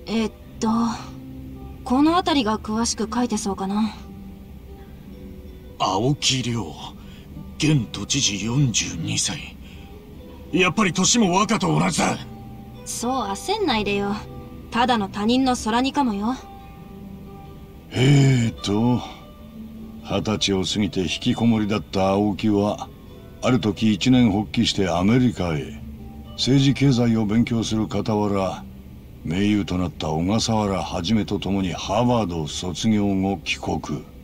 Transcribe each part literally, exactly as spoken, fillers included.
えっとこの辺りが詳しく書いてそうかな。 青木亮、現都知事よんじゅうにさい。やっぱり年も若と同じだ。 そう焦んないでよ。ただの他人の空似かもよ。 えーと二十歳を過ぎて引きこもりだった青木はある時一年発起してアメリカへ政治経済を勉強する傍ら盟友となった小笠原一と共にハーバードを卒業後帰国。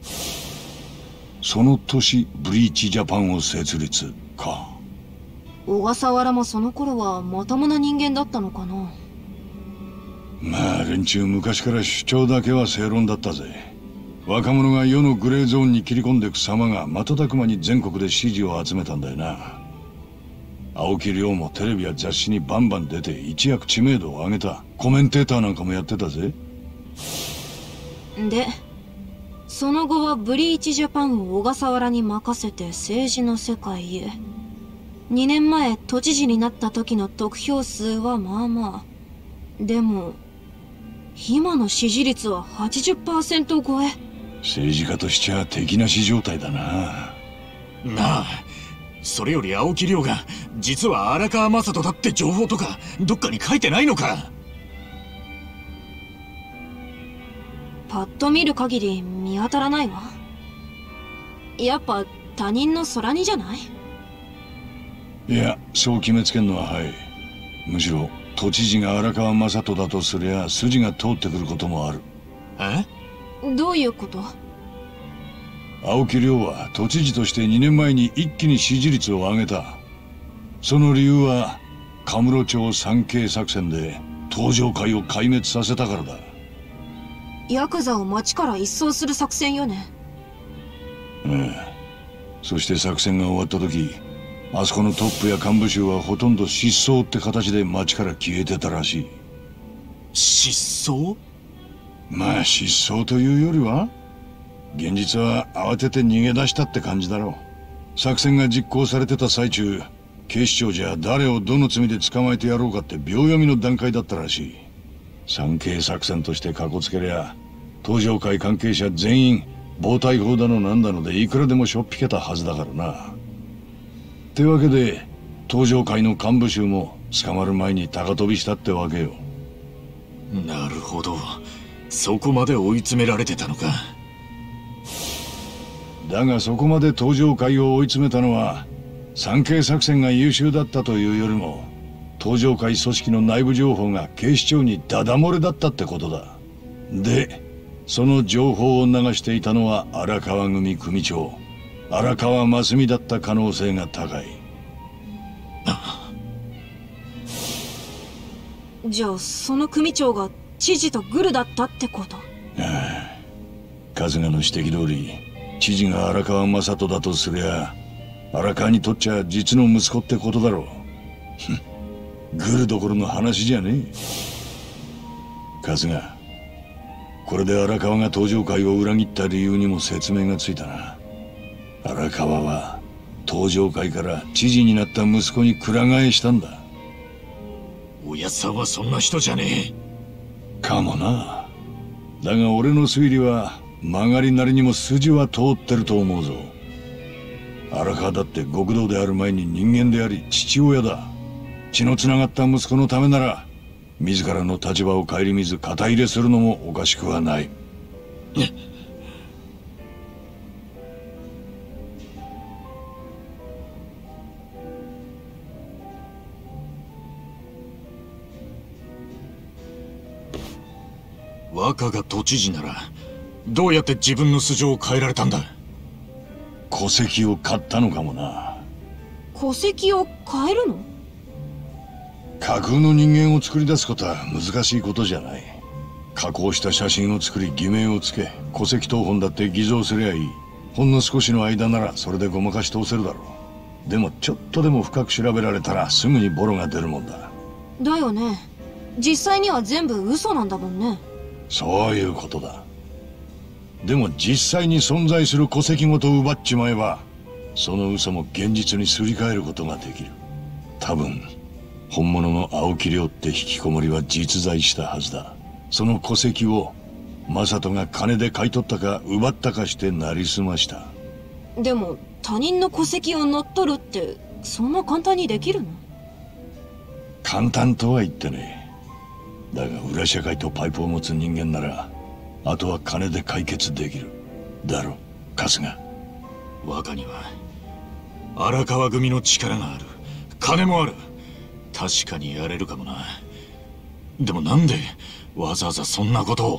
その年ブリーチジャパンを設立か。 小笠原もその頃はまともな人間だったのかな。 まあ連中昔から主張だけは正論だったぜ。若者が世のグレーゾーンに切り込んでいく様が瞬く間に全国で支持を集めたんだよな。青木亮もテレビや雑誌にバンバン出て一躍知名度を上げた。コメンテーターなんかもやってたぜ。 でその後はブリーチジャパンを小笠原に任せて政治の世界へ。にねんまえ都知事になった時の得票数はまあまあ。でも今の支持率は はちじゅっパーセント 超え。 政治家としちゃ敵なし状態だな。 なあ、それより青木亮が実は荒川雅人だって情報とかどっかに書いてないのか。 パッと見る限り見当たらないわ。やっぱ他人の空似じゃない？ いや、そう決めつけんのははい。むしろ都知事が荒川雅人だとすりゃ筋が通ってくることもある。 え？ どういうこと？ 青木亮は都知事としてにねんまえに一気に支持率を上げた。その理由はカムロ町三景作戦で東上会を壊滅させたからだ。 ヤクザを町から一掃する作戦よね。 ええ。そして作戦が終わった時、あそこのトップや幹部衆はほとんど失踪って形で町から消えてたらしい。 失踪？ まあ失踪というよりは現実は慌てて逃げ出したって感じだろう。作戦が実行されてた最中、警視庁じゃ誰をどの罪で捕まえてやろうかって秒読みの段階だったらしい。三景作戦としてかこつけりゃ東上会関係者全員暴対法だのなんだのでいくらでもしょっぴけたはずだからな。ってわけで東上会の幹部衆も捕まる前に高飛びしたってわけよ。 なるほど、そこまで追い詰められてたのか。 だがそこまで東上会を追い詰めたのは三景作戦が優秀だったというよりも東上会組織の内部情報が警視庁にダダ漏れだったってことだ。でその情報を流していたのは荒川組組長荒川真澄だった可能性が高い。 じゃあその組長が知事とグルだったってこと？ ああ、春日の指摘通り知事が荒川雅人だとすりゃ荒川にとっちゃ実の息子ってことだろう。グルどころの話じゃねえ。春日、これで荒川が東上会を裏切った理由にも説明がついたな。荒川は東上会から知事になった息子にくら替えしたんだ。 おやっさんはそんな人じゃねえ。かもな。だが俺の推理は曲がりなりにも筋は通ってると思うぞ。荒川だって極道である前に人間であり父親だ。血のつながった息子のためなら自らの立場を顧みず肩入れするのもおかしくはない。 若が都知事ならどうやって自分の素性を変えられたんだ？ 戸籍を買ったのかもな。 戸籍を変えるの？ 架空の人間を作り出すことは難しいことじゃない。加工した写真を作り偽名をつけ戸籍謄本だって偽造すりゃいい。ほんの少しの間ならそれでごまかし通せるだろう。でもちょっとでも深く調べられたらすぐにボロが出るもんだ。 だよね。実際には全部嘘なんだもんね。 そういうことだ。でも実際に存在する戸籍ごと奪っちまえばその嘘も現実にすり替えることができる。多分本物の青木亮って引きこもりは実在したはずだ。 その戸籍を正人が金で買い取ったか奪ったかしてなりすました。 でも他人の戸籍を乗っ取るってそんな簡単にできるの？ 簡単とは言ってねえ。だが裏社会とパイプを持つ人間ならあとは金で解決できるだろ春日。 若には荒川組の力がある、金もある。確かにやれるかもな。でもなんでわざわざそんなことを。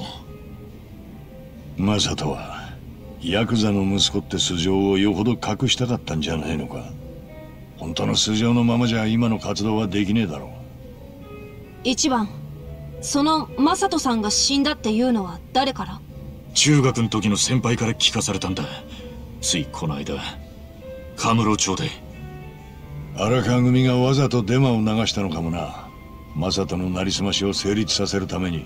正人はヤクザの息子って素性をよほど隠したかったんじゃないのか。本当の素性のままじゃ今の活動はできねえだろう。 一番、その正人さんが死んだっていうのは誰から？ 中学の時の先輩から聞かされたんだ。ついこの間カムロ町で。 荒川組がわざとデマを流したのかもな。正人のなりすましを成立させるために。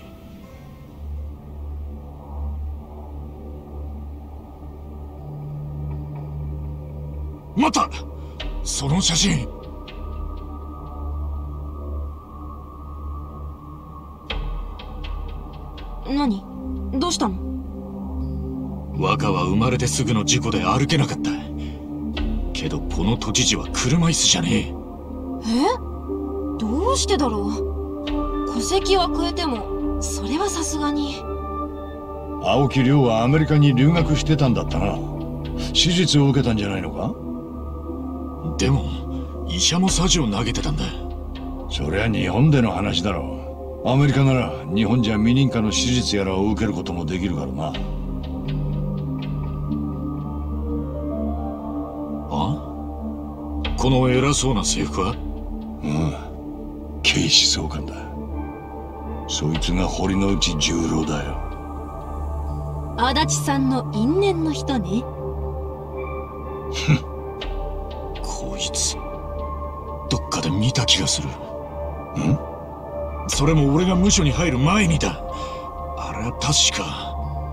待った！その写真。 何？どうしたの？ 若は生まれてすぐの事故で歩けなかった。けどこの都知事は車椅子じゃねえ。 え？どうしてだろう。戸籍は超えてもそれはさすがに。 青木亮はアメリカに留学してたんだったな。手術を受けたんじゃないのか？ でも医者もサジを投げてたんだ。 そりゃ日本での話だろう。アメリカなら日本じゃ未認可の手術やらを受けることもできるからな。 この偉そうな制服は？ うん、警視総監だ。そいつが堀之内十郎だよ。 足立さんの因縁の人ね。 こいつどっかで見た気がする。 ん？ それも俺が無所に入る前にだ。あれは確か。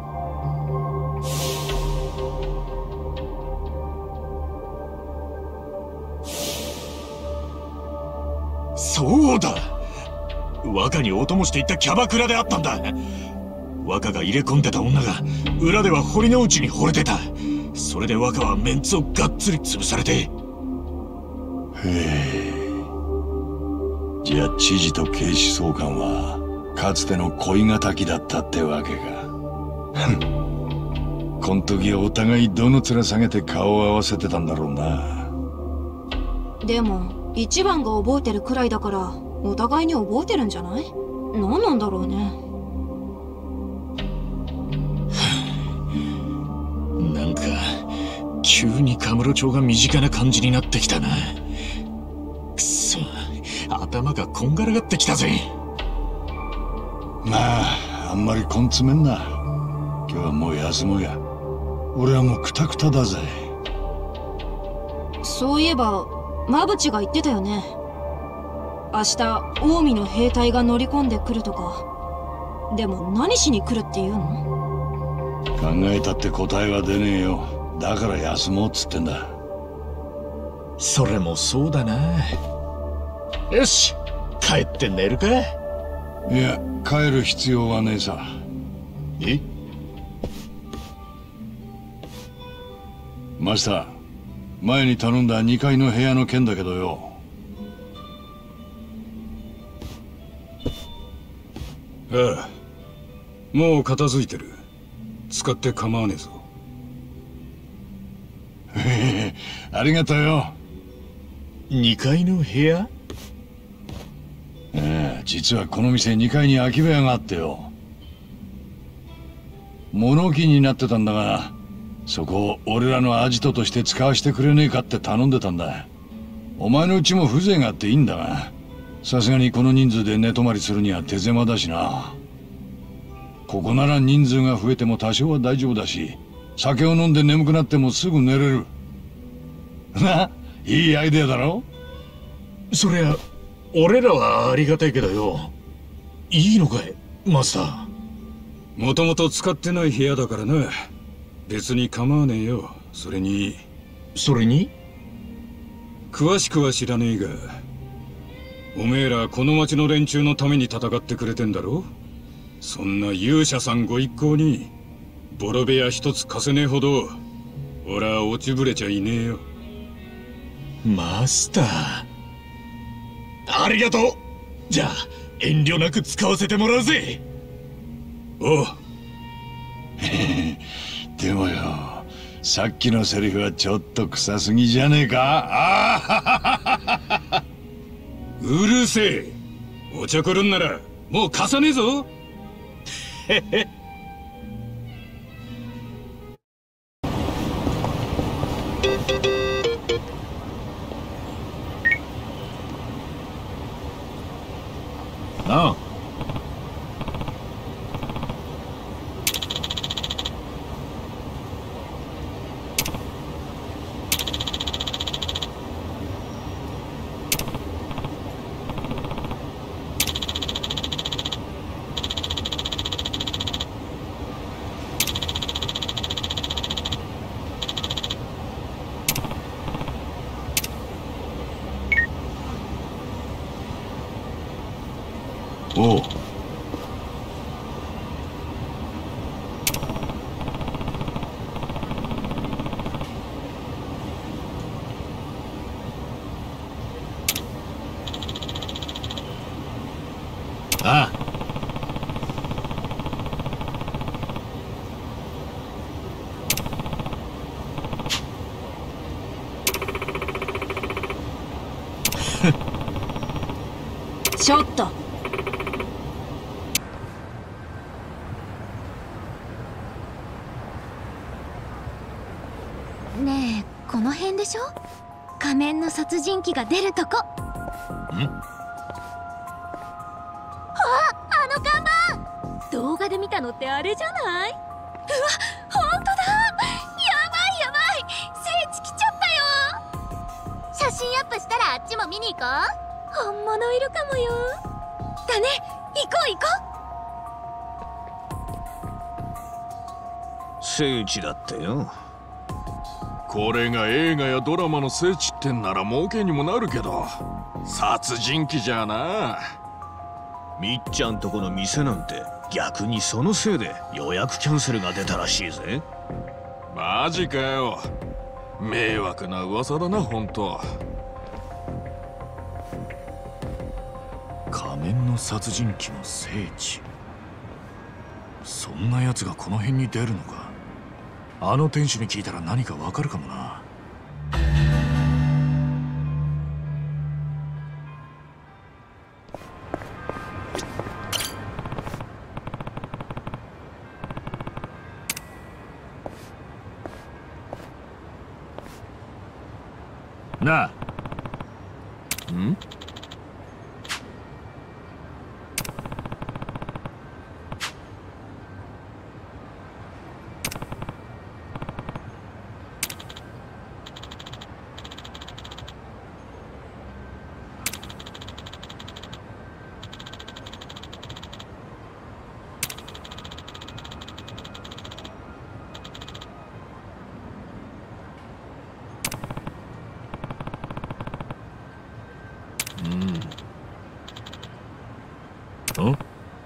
そうだ、若にお供していったキャバクラであったんだ。若が入れ込んでた女が裏では堀之内に惚れてた。それで若はメンツをがっつり潰されて。へえ。じゃあ知事と警視総監はかつての恋敵だったってわけか。こん時お互いどの面下げて顔を合わせてたんだろうな。 でも一番が覚えてるくらいだからお互いに覚えてるんじゃない？何なんだろうね。 なんか急にカムロ町が身近な感じになってきたな。くそ、頭がこんがらがってきたぜ。 まああんまり根詰めんな。今日はもう休もうや。俺はもうクタクタだぜ。 そういえば馬淵が言ってたよね。明日近江の兵隊が乗り込んでくるとか。でも何しに来るっていうの？ 考えたって答えは出ねえよ。だから休もうっつってんだ。 それもそうだな。よし、帰って寝るか？ いや、帰る必要はねえさ。 え？ マスター、前に頼んだにかいの部屋の件だけどよ。 ああ、もう片付いてる。使って構わねえぞ。 へへ、ありがとうよ。 にかいの部屋？ ええ、実はこの店にかいに空き部屋があってよ。物置になってたんだが、そこを俺らのアジトとして使わせてくれねえかって頼んでたんだ。お前のうちも風情があっていいんだが、さすがにこの人数で寝泊まりするには手狭だしな。ここなら人数が増えても多少は大丈夫だし、酒を飲んで眠くなってもすぐ寝れる。な、いいアイデアだろ？ そりゃ俺らはありがたいけどよ。いいのかいマスター？ もともと使ってない部屋だからな。別に構わねえよ。それにそれに詳しくは知らねえが、おめえらこの町の連中のために戦ってくれてんだろ。 そんな勇者さんご一行にボロ部屋一つ貸せねえほど俺は落ちぶれちゃいねえよ。 マスター、ありがとう。じゃあ遠慮なく使わせてもらうぜ。 おう。 でもよ、さっきのセリフはちょっと臭すぎじゃねえか。あうるせえ。お茶くるんならもう貸さねえぞ。へへ。 なあ。 おう。 ああ。 ちょっと。 ねえ、この辺でしょ？仮面の殺人鬼が出るとこ。ん？あ、あの看板！動画で見たのってあれじゃない？うわ、ほんとだ！やばいやばい！聖地来ちゃったよ！写真アップしたらあっちも見に行こう。本物いるかもよ。だね、行こう行こう。 聖地だってよ。 これが映画やドラマの聖地ってんなら儲けにもなるけど、殺人鬼じゃな。 みっちゃんとこの店なんて逆にそのせいで予約キャンセルが出たらしいぜ。 マジかよ。迷惑な噂だな、ほんと。 仮面の殺人鬼の聖地。そんな奴がこの辺に出るのか。あの店主に聞いたら何かわかるかもな。なあ。 ん？ ん？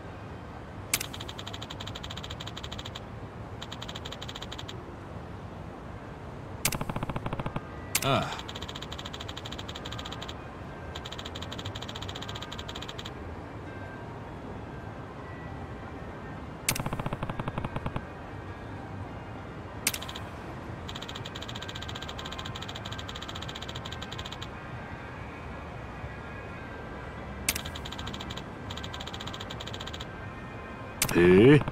ああ。 へえ。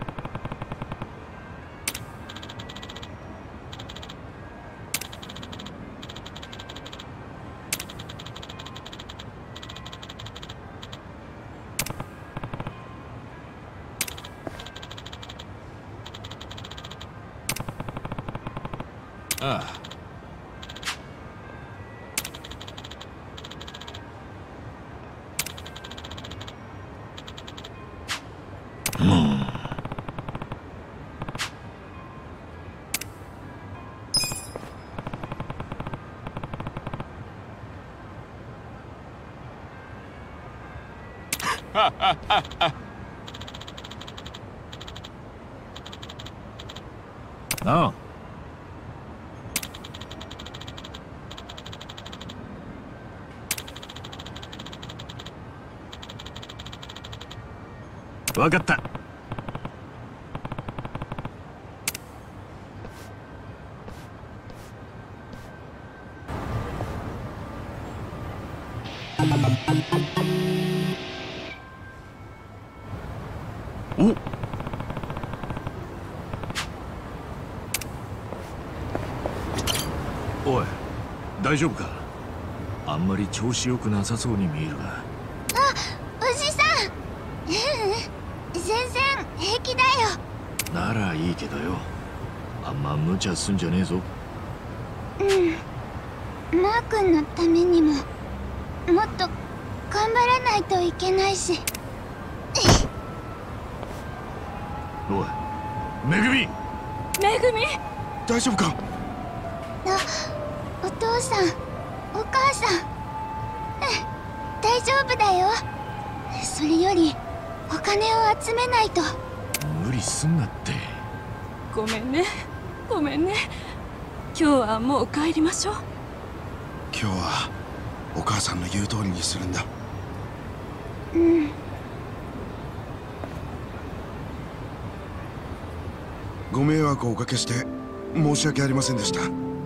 ああ。 ああ。分かった。お。おい、大丈夫か？あんまり調子よくなさそうに見えるが。 あ、おじさん。ううん、全然平気だよ。 ならいいけどよ。あんま無茶すんじゃねえぞ。 うん。マー君のためにももっと頑張らないといけないし。 おい、めぐみ。 めぐみ。 大丈夫か？ あ、お父さん、お母さん。うん、大丈夫だよ。それよりお金を集めないと。 無理すんなって。 ごめんね、ごめんね。今日はもう帰りましょう。 今日はお母さんの言う通りにするんだ。 うん。 ご迷惑をおかけして申し訳ありませんでした。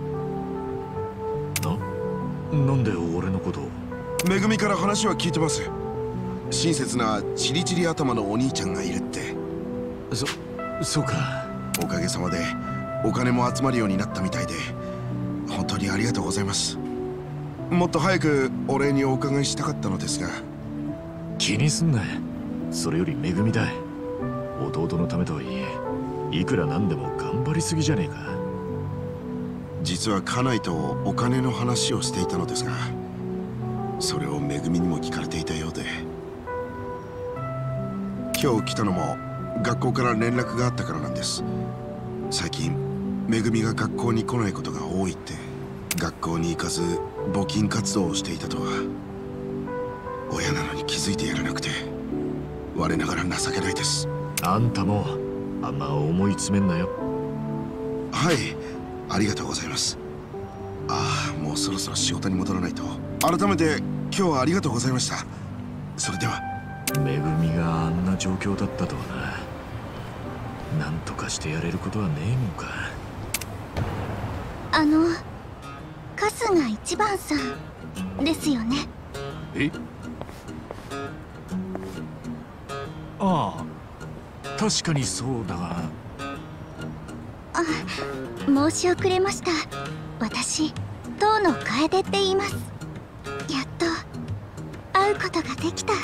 な、なんで俺のことを？ めぐみから話は聞いてます。親切なチリチリ頭のお兄ちゃんがいるって。 そ、そうか。 おかげさまでお金も集まるようになったみたいで、本当にありがとうございます。もっと早くお礼にお伺いしたかったのですが。 気にすんな。それよりめぐみだ。弟のためとはいえ、いくらなんでも頑張りすぎじゃねえか。 実は家内とお金の話をしていたのですが、それをめぐみにも聞かれていたようで。今日来たのも学校から連絡があったからなんです。最近めぐみが学校に来ないことが多いって。学校に行かず募金活動をしていたとは。親なのに気づいてやらなくて我ながら情けないです。 あんたもあんま思い詰めんなよ。 はい、ありがとうございます。ああ、もうそろそろ仕事に戻らないと。改めて今日はありがとうございました。それでは。 めぐみがあんな状況だったとはな。なんとかしてやれることはねえのか。 あの、春日一番さんですよね。 え？ああ、確かにそうだが。 あ、申し遅れました。私、遠野楓って言います。やっと会うことができた。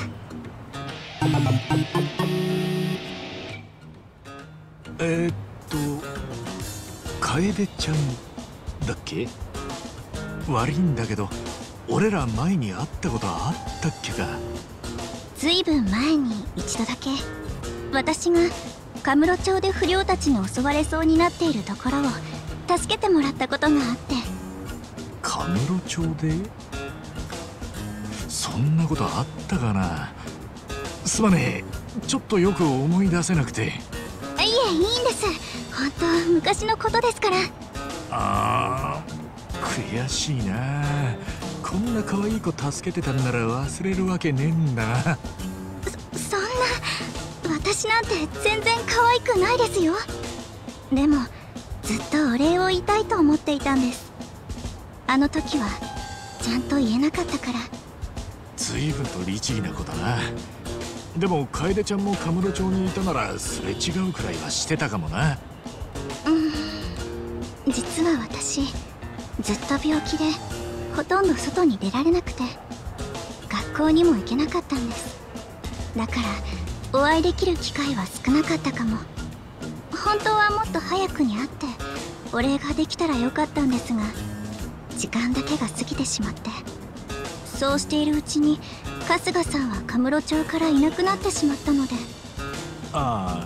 えー、っと楓ちゃんだっけ？悪いんだけど、俺ら前に会ったことあったっけか？ ずいぶん前に一度だけ、私がカムロ町で不良たちに襲われそうになっているところを助けてもらったことがあって。 カムロ町で？そんなことあったかな。すまねえ、ちょっとよく思い出せなくて。 いえ、いいんです。本当昔のことですから。 あー、悔しいな。こんな可愛い子助けてたんなら忘れるわけねえんだな。 そ、そんな、私なんて全然可愛くないですよ。でもずっとお礼を言いたいと思っていたんです。あの時はちゃんと言えなかったから。 随分と律儀な子だな。でも楓ちゃんもカムロ町にいたならすれ違うくらいはしてたかもな。 うーん、実は私ずっと病気でほとんど外に出られなくて、学校にも行けなかったんです。だからお会いできる機会は少なかったかも。本当はもっと早くに会ってお礼ができたらよかったんですが、時間だけが過ぎてしまって。そうしているうちに春日さんはカムロ町からいなくなってしまったので。 あ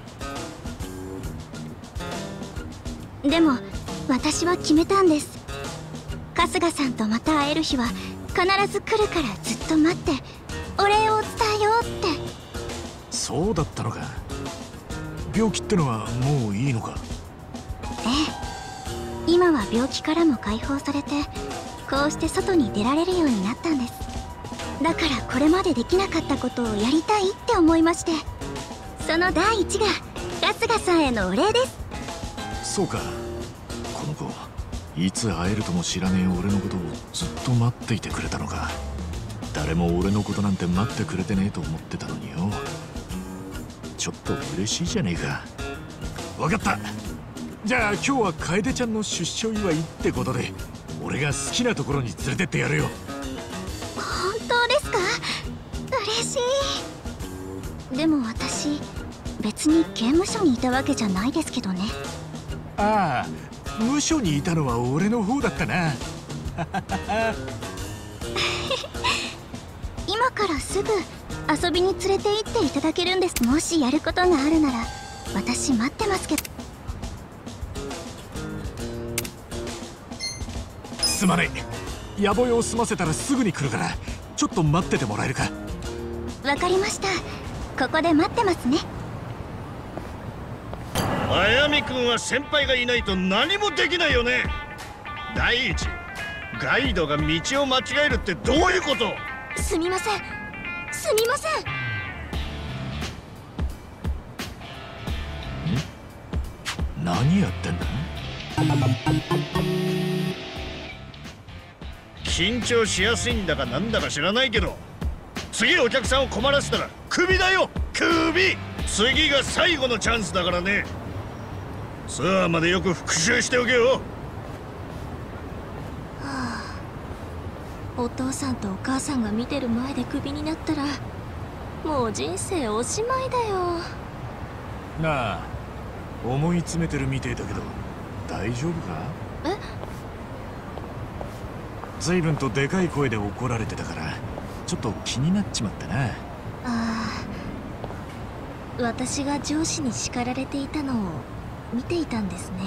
あ。でも私は決めたんです。春日さんとまた会える日は必ず来るからずっと待ってお礼を伝えようって。 そうだったのか。病気ってのはもういいのか？ ええ、今は病気からも解放されてこうして外に出られるようになったんです。だからこれまでできなかったことをやりたいって思いまして、その第一が春日さんへのお礼です。 そうか、この子いつ会えるとも知らねえ俺のことをずっと待っていてくれたのか。誰も俺のことなんて待ってくれてねえと思ってたのによ。ちょっと嬉しいじゃねえか。分かった、じゃあ今日は楓ちゃんの出所祝いってことで俺が好きなところに連れてってやるよ。 本当ですか？嬉しい。でも私別に刑務所にいたわけじゃないですけどね。 ああ、無所にいたのは俺の方だったな。 今からすぐ遊びに連れて行っていただけるんです。もしやることがあるなら私待ってますけど。 すまねえ、野暮用済ませたらすぐに来るからちょっと待っててもらえるか。 わかりました、ここで待ってますね。 あやみくんは先輩がいないと何もできないよね。第一、ガイドが道を間違えるってどういうこと？ すみません、すみません。 ん？何やってんだ？ 緊張しやすいんだかなんだか知らないけど、次お客さんを困らせたらクビだよ、クビ。次が最後のチャンスだからね。ツアーまでよく復習しておけよ。 はあ、お父さんとお母さんが見てる前でクビになったらもう人生おしまいだよ。 なあ、思い詰めてるみてえだけど大丈夫か？ え？ 随分とでかい声で怒られてたからちょっと気になっちまったな。 ああ、私が上司に叱られていたのを見ていたんですね。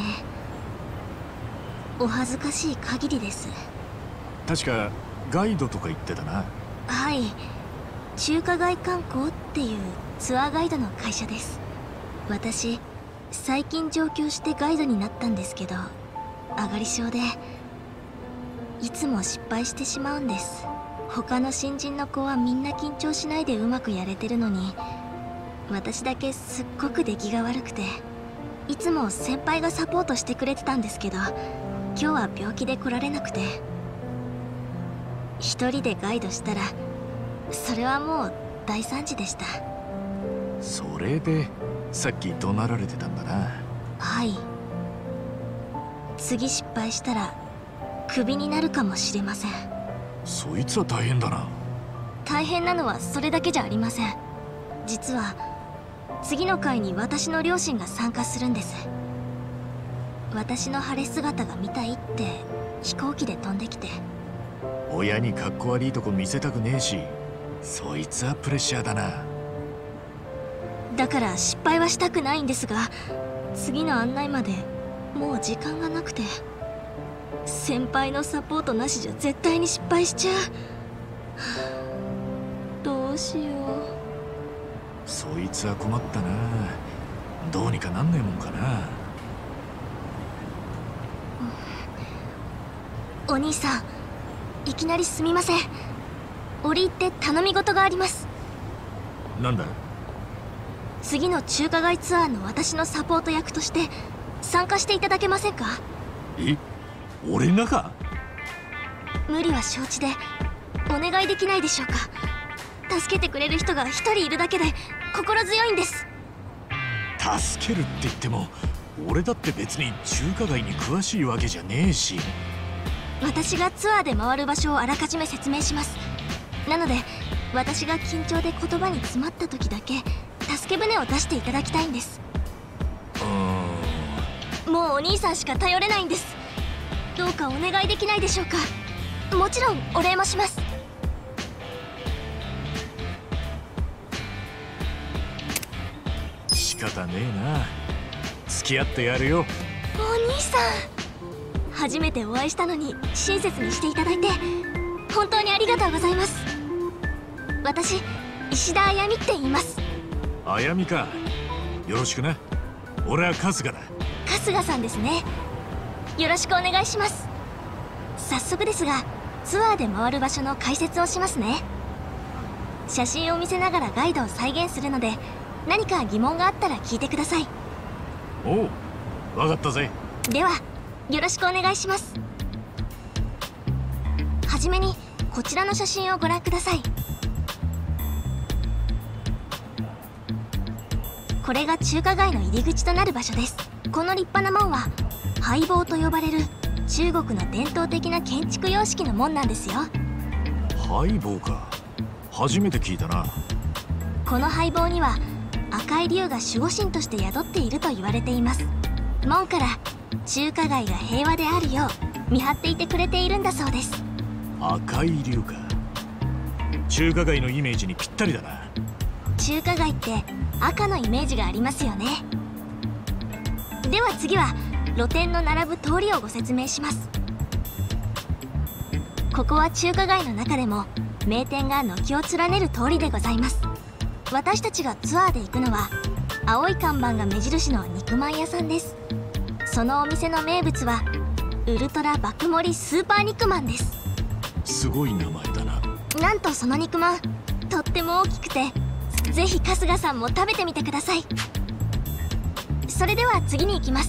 お恥ずかしい限りです。 確かガイドとか言ってたな。 はい、中華街観光っていうツアーガイドの会社です。私最近上京してガイドになったんですけど、上がり症でいつも失敗してしまうんです。他の新人の子はみんな緊張しないでうまくやれてるのに、私だけすっごく出来が悪くて、いつも先輩がサポートしてくれてたんですけど、今日は病気で来られなくて、一人でガイドしたらそれはもう大惨事でした。 それでさっき怒鳴られてたんだな。 はい、次失敗したらクビになるかもしれません。 そいつは大変だな。 大変なのはそれだけじゃありません。実は次の回に私の両親が参加するんです。私の晴れ姿が見たいって飛行機で飛んできて。 親にかっこ悪いとこ見せたくねえし、そいつはプレッシャーだな。 だから失敗はしたくないんですが、次の案内までもう時間がなくて、先輩のサポートなしじゃ絶対に失敗しちゃう。どうしよう。 そいつは困ったな。どうにかなんねえもんかな。 お兄さん、いきなりすみません。折り入って頼み事があります。 なんだ？ 次の中華街ツアーの私のサポート役として参加していただけませんか？ え？俺がか？ 無理は承知でお願いできないでしょうか。助けてくれる人が一人いるだけで心強いんです。 助けるって言っても俺だって別に中華街に詳しいわけじゃねえし。 私がツアーで回る場所をあらかじめ説明します。なので私が緊張で言葉に詰まった時だけ助け舟を出していただきたいんです。 うーん、 もうお兄さんしか頼れないんです。どうかお願いできないでしょうか。もちろんお礼もします。 仕方ねえな。付き合ってやるよ。 お兄さん、初めてお会いしたのに親切にしていただいて本当にありがとうございます。私石田あやみって言います。 あやみか。よろしくな。俺は春日だ。 春日さんですね。よろしくお願いします。早速ですがツアーで回る場所の解説をしますね。写真を見せながらガイドを再現するので、何か疑問があったら聞いてください。 おう、分かったぜ。 ではよろしくお願いします。はじめにこちらの写真をご覧ください。これが中華街の入り口となる場所です。この立派な門は拝坊と呼ばれる中国の伝統的な建築様式の門なんですよ。 拝坊か、初めて聞いたな。 この拝坊には赤い龍が守護神として宿っていると言われています。門から中華街が平和であるよう見張っていてくれているんだそうです。 赤い龍か、中華街のイメージにぴったりだな。 中華街って赤のイメージがありますよね。では次は露店の並ぶ通りをご説明します。ここは中華街の中でも名店が軒を連ねる通りでございます。私たちがツアーで行くのは青い看板が目印の肉まん屋さんです。そのお店の名物はウルトラ爆盛りスーパー肉まんです。 すごい名前だな。 なんとその肉まんとっても大きくて、ぜひ春日さんも食べてみてください。それでは次に行きます。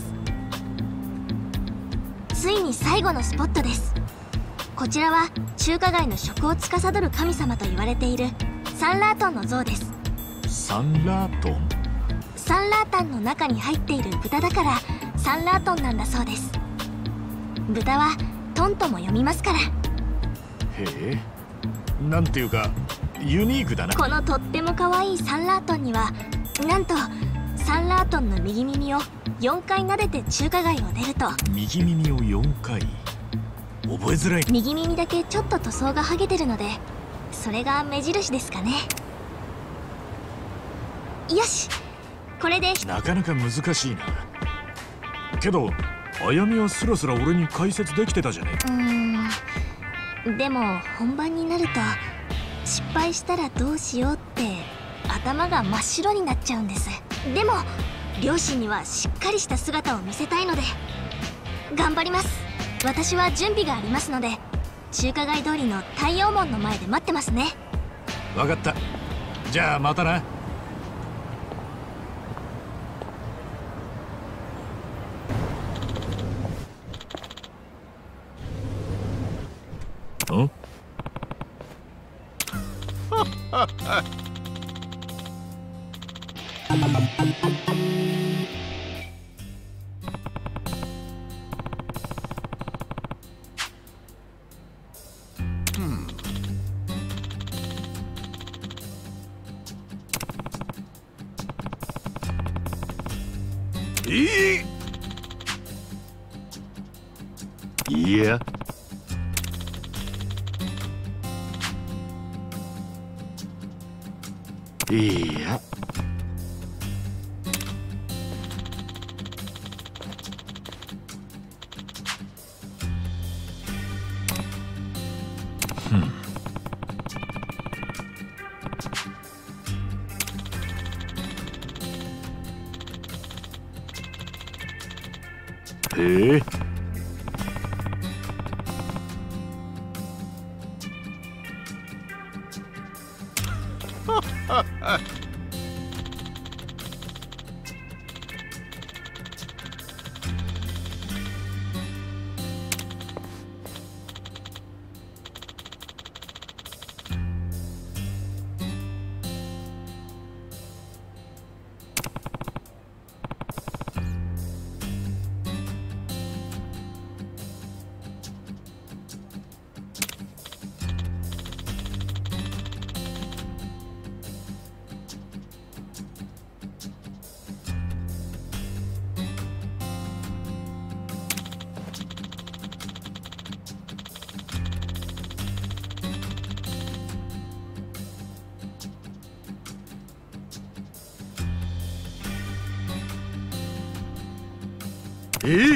ついに最後のスポットです。こちらは中華街の食を司る神様と言われているサンラートンの像です。 サンラートン。 サンラータンの中に入っている豚だからサンラートンなんだそうです。豚はトンとも読みますから。 へえ、なんていうかユニークだな。 このとっても可愛いサンラートンにはなんとサンラートンの右耳をよんかい撫でて中華街を出ると、 右耳をよんかい、覚えづらい。 右耳だけちょっと塗装が剥げてるので、それが目印ですかね。よし、これで。 なかなか難しいな。けどあやみはスラスラ俺に解説できてたじゃねえか。 うーん、でも本番になると失敗したらどうしようって頭が真っ白になっちゃうんです。でも両親にはしっかりした姿を見せたいので頑張ります。私は準備がありますので中華街通りの太陽門の前で待ってますね。 分かった。じゃあまたな。ん？ いいいや、いや、ふん。へえ。え？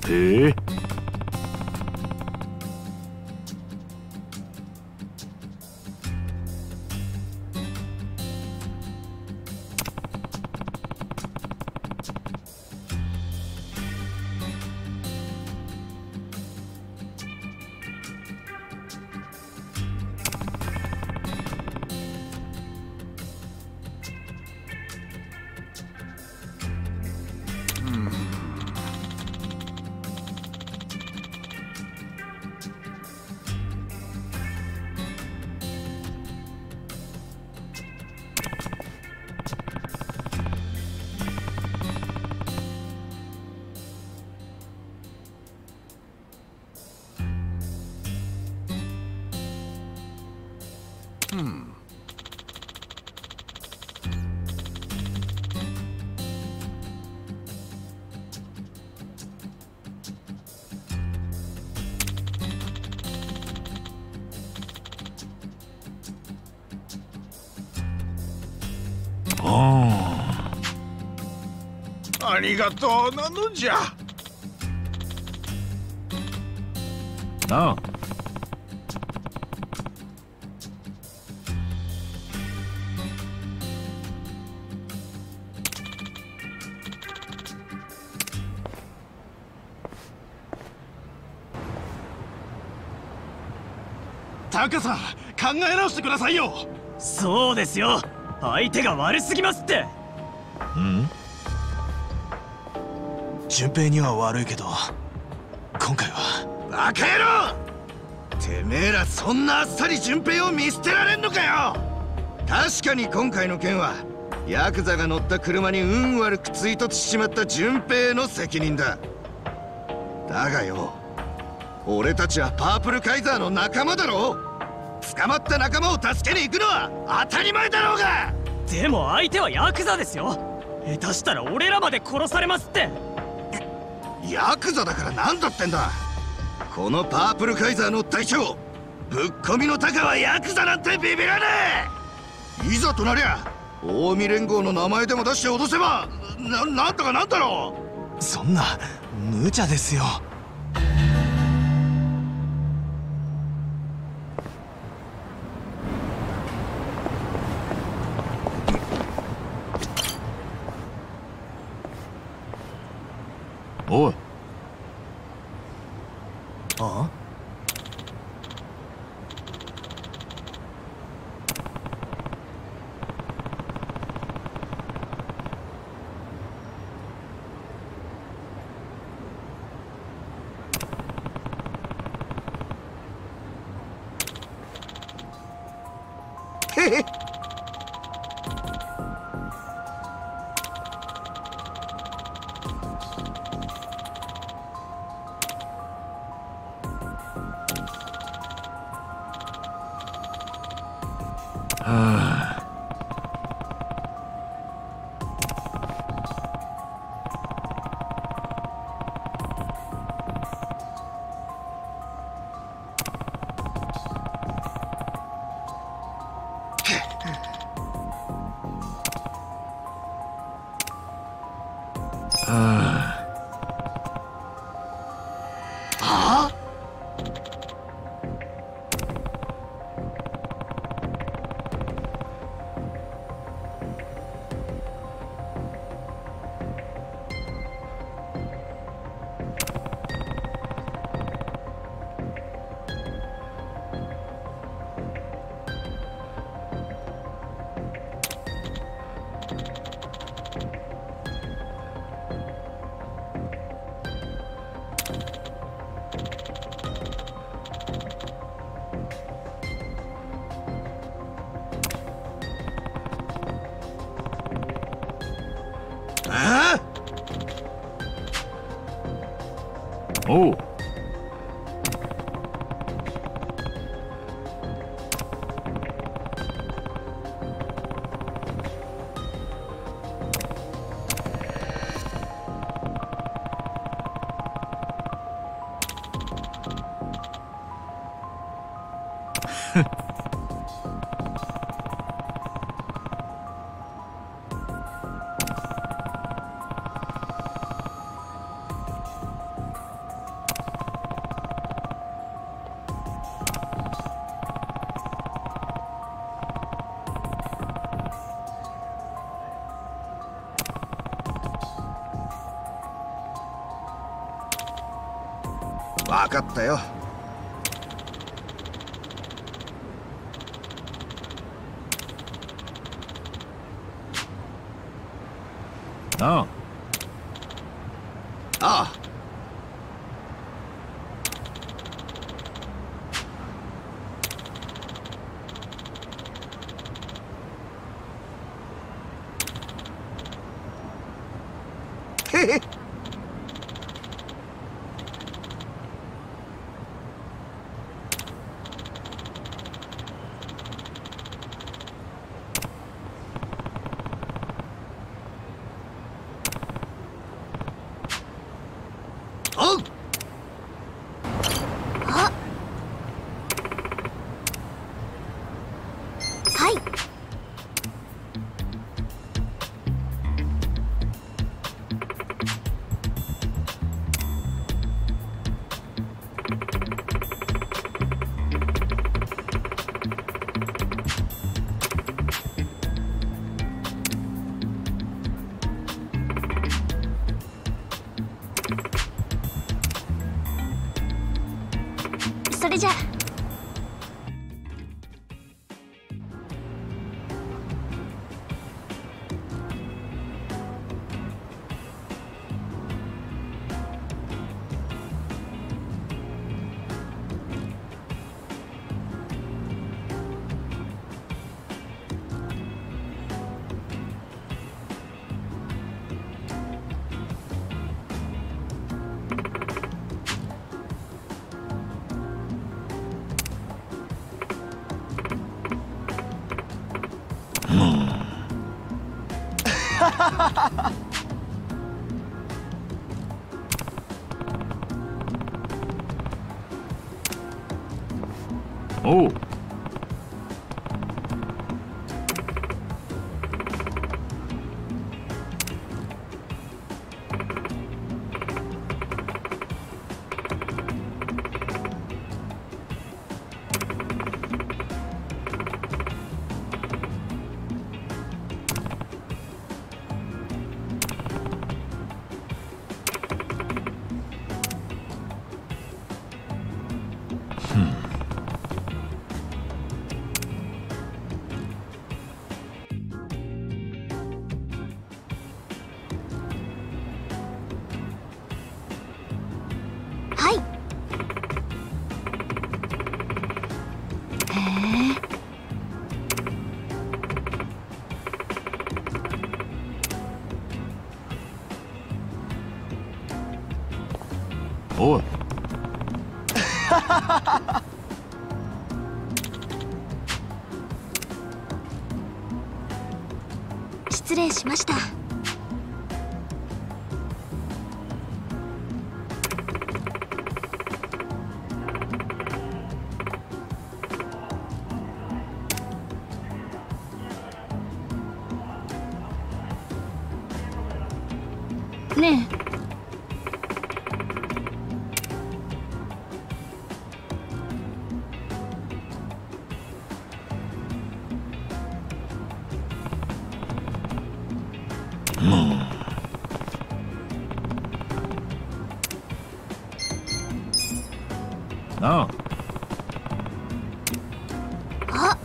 へえ。 ありがとうなのじゃ。 なあ。 タカさん、考え直してくださいよ。 そうですよ。相手が悪すぎますって。 うん。 順平には悪いけど、今回は。バカ野郎！てめえらそんなあっさり順平を見捨てられんのかよ。確かに今回の件はヤクザが乗った車に運悪く追突しちまった順平の責任だ。だがよ、俺たちはパープルカイザーの仲間だろ。捕まった仲間を助けに行くのは当たり前だろうが。 でも相手はヤクザですよ。下手したら俺らまで殺されますって。 ヤクザだから何だってんだ。このパープルカイザーの隊長、ぶっ込みのタカはヤクザなんてビビらねえ。いざとなりゃ近江連合の名前でも出して脅せば な, なんとかなんだろう。そんな無茶ですよ。 おい。 ああ。へへ。 おう。 分かったよ。 あああ。へへ。 それじゃあ。 おう。 はい。へえ。 おい。 失礼しました。ねえ。 なあ。 あ。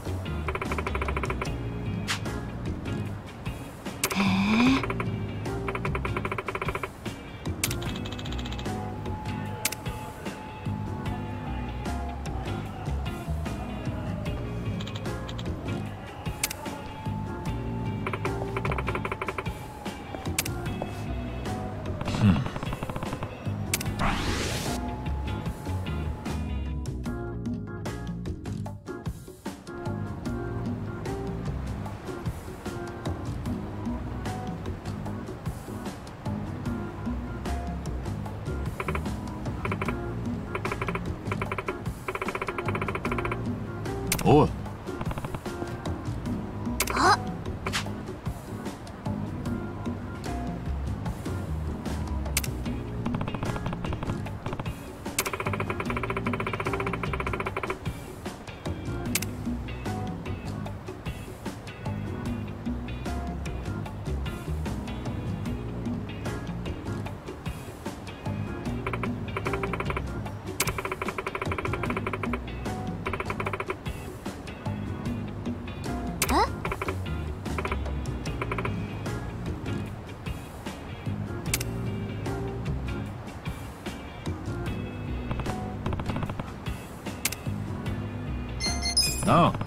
へえ。 おい。 あ。 なあ。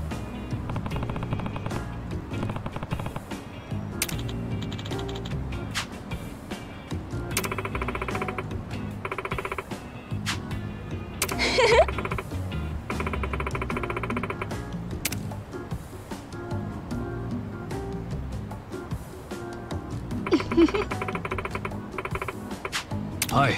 はい。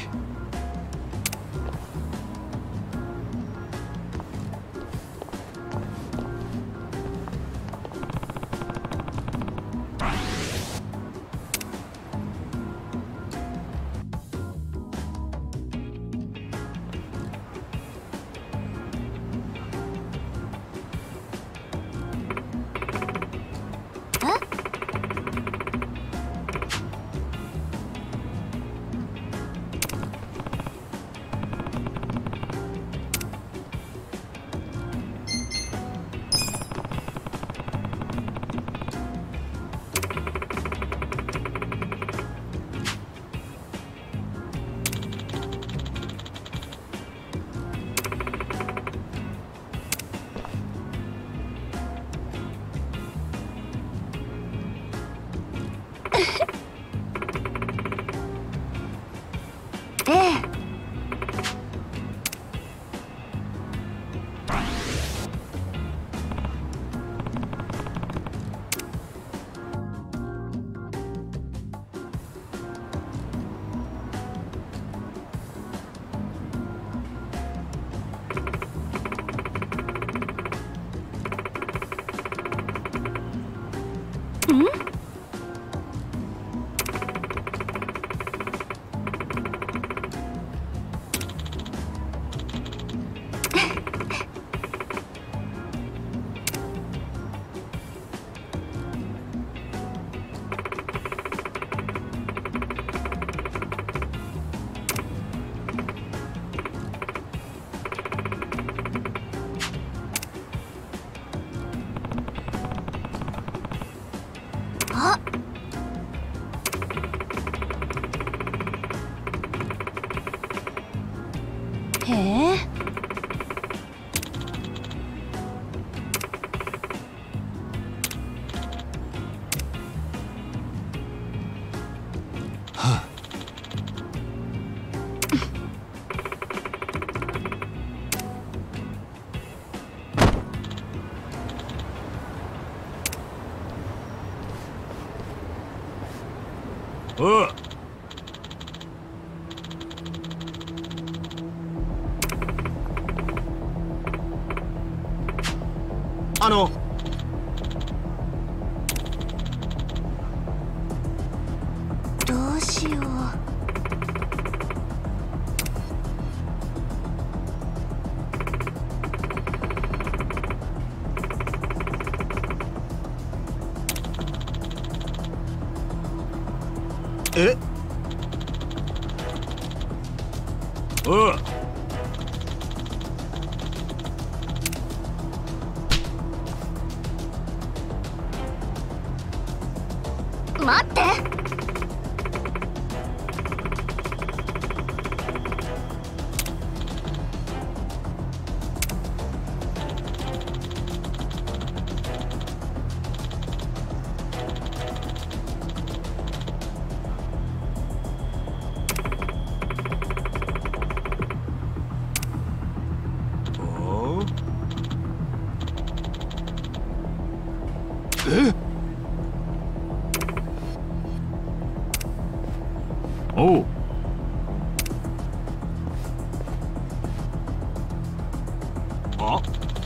ええ。あっ。へえ。 はあ。おう。 あのどうしよう。 えおう。 待って。 おう。え？おう。 あ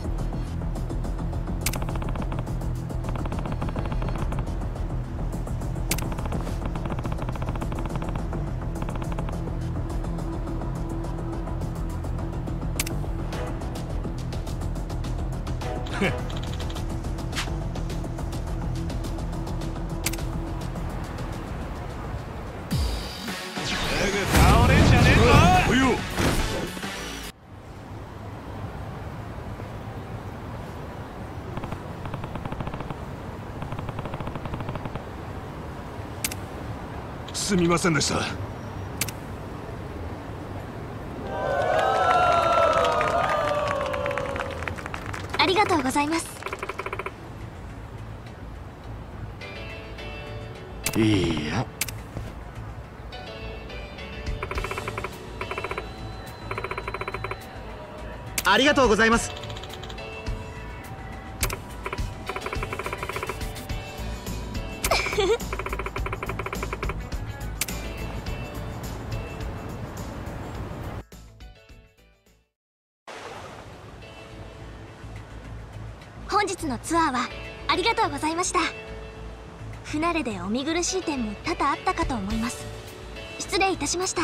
倒れんじゃねえぞ。おいよ。 すみませんでした。 あありがとうございます。 いや、 ありがとうございます。 本日のツアーはありがとうございました。不慣れでお見苦しい点も多々あったかと思います。失礼いたしました。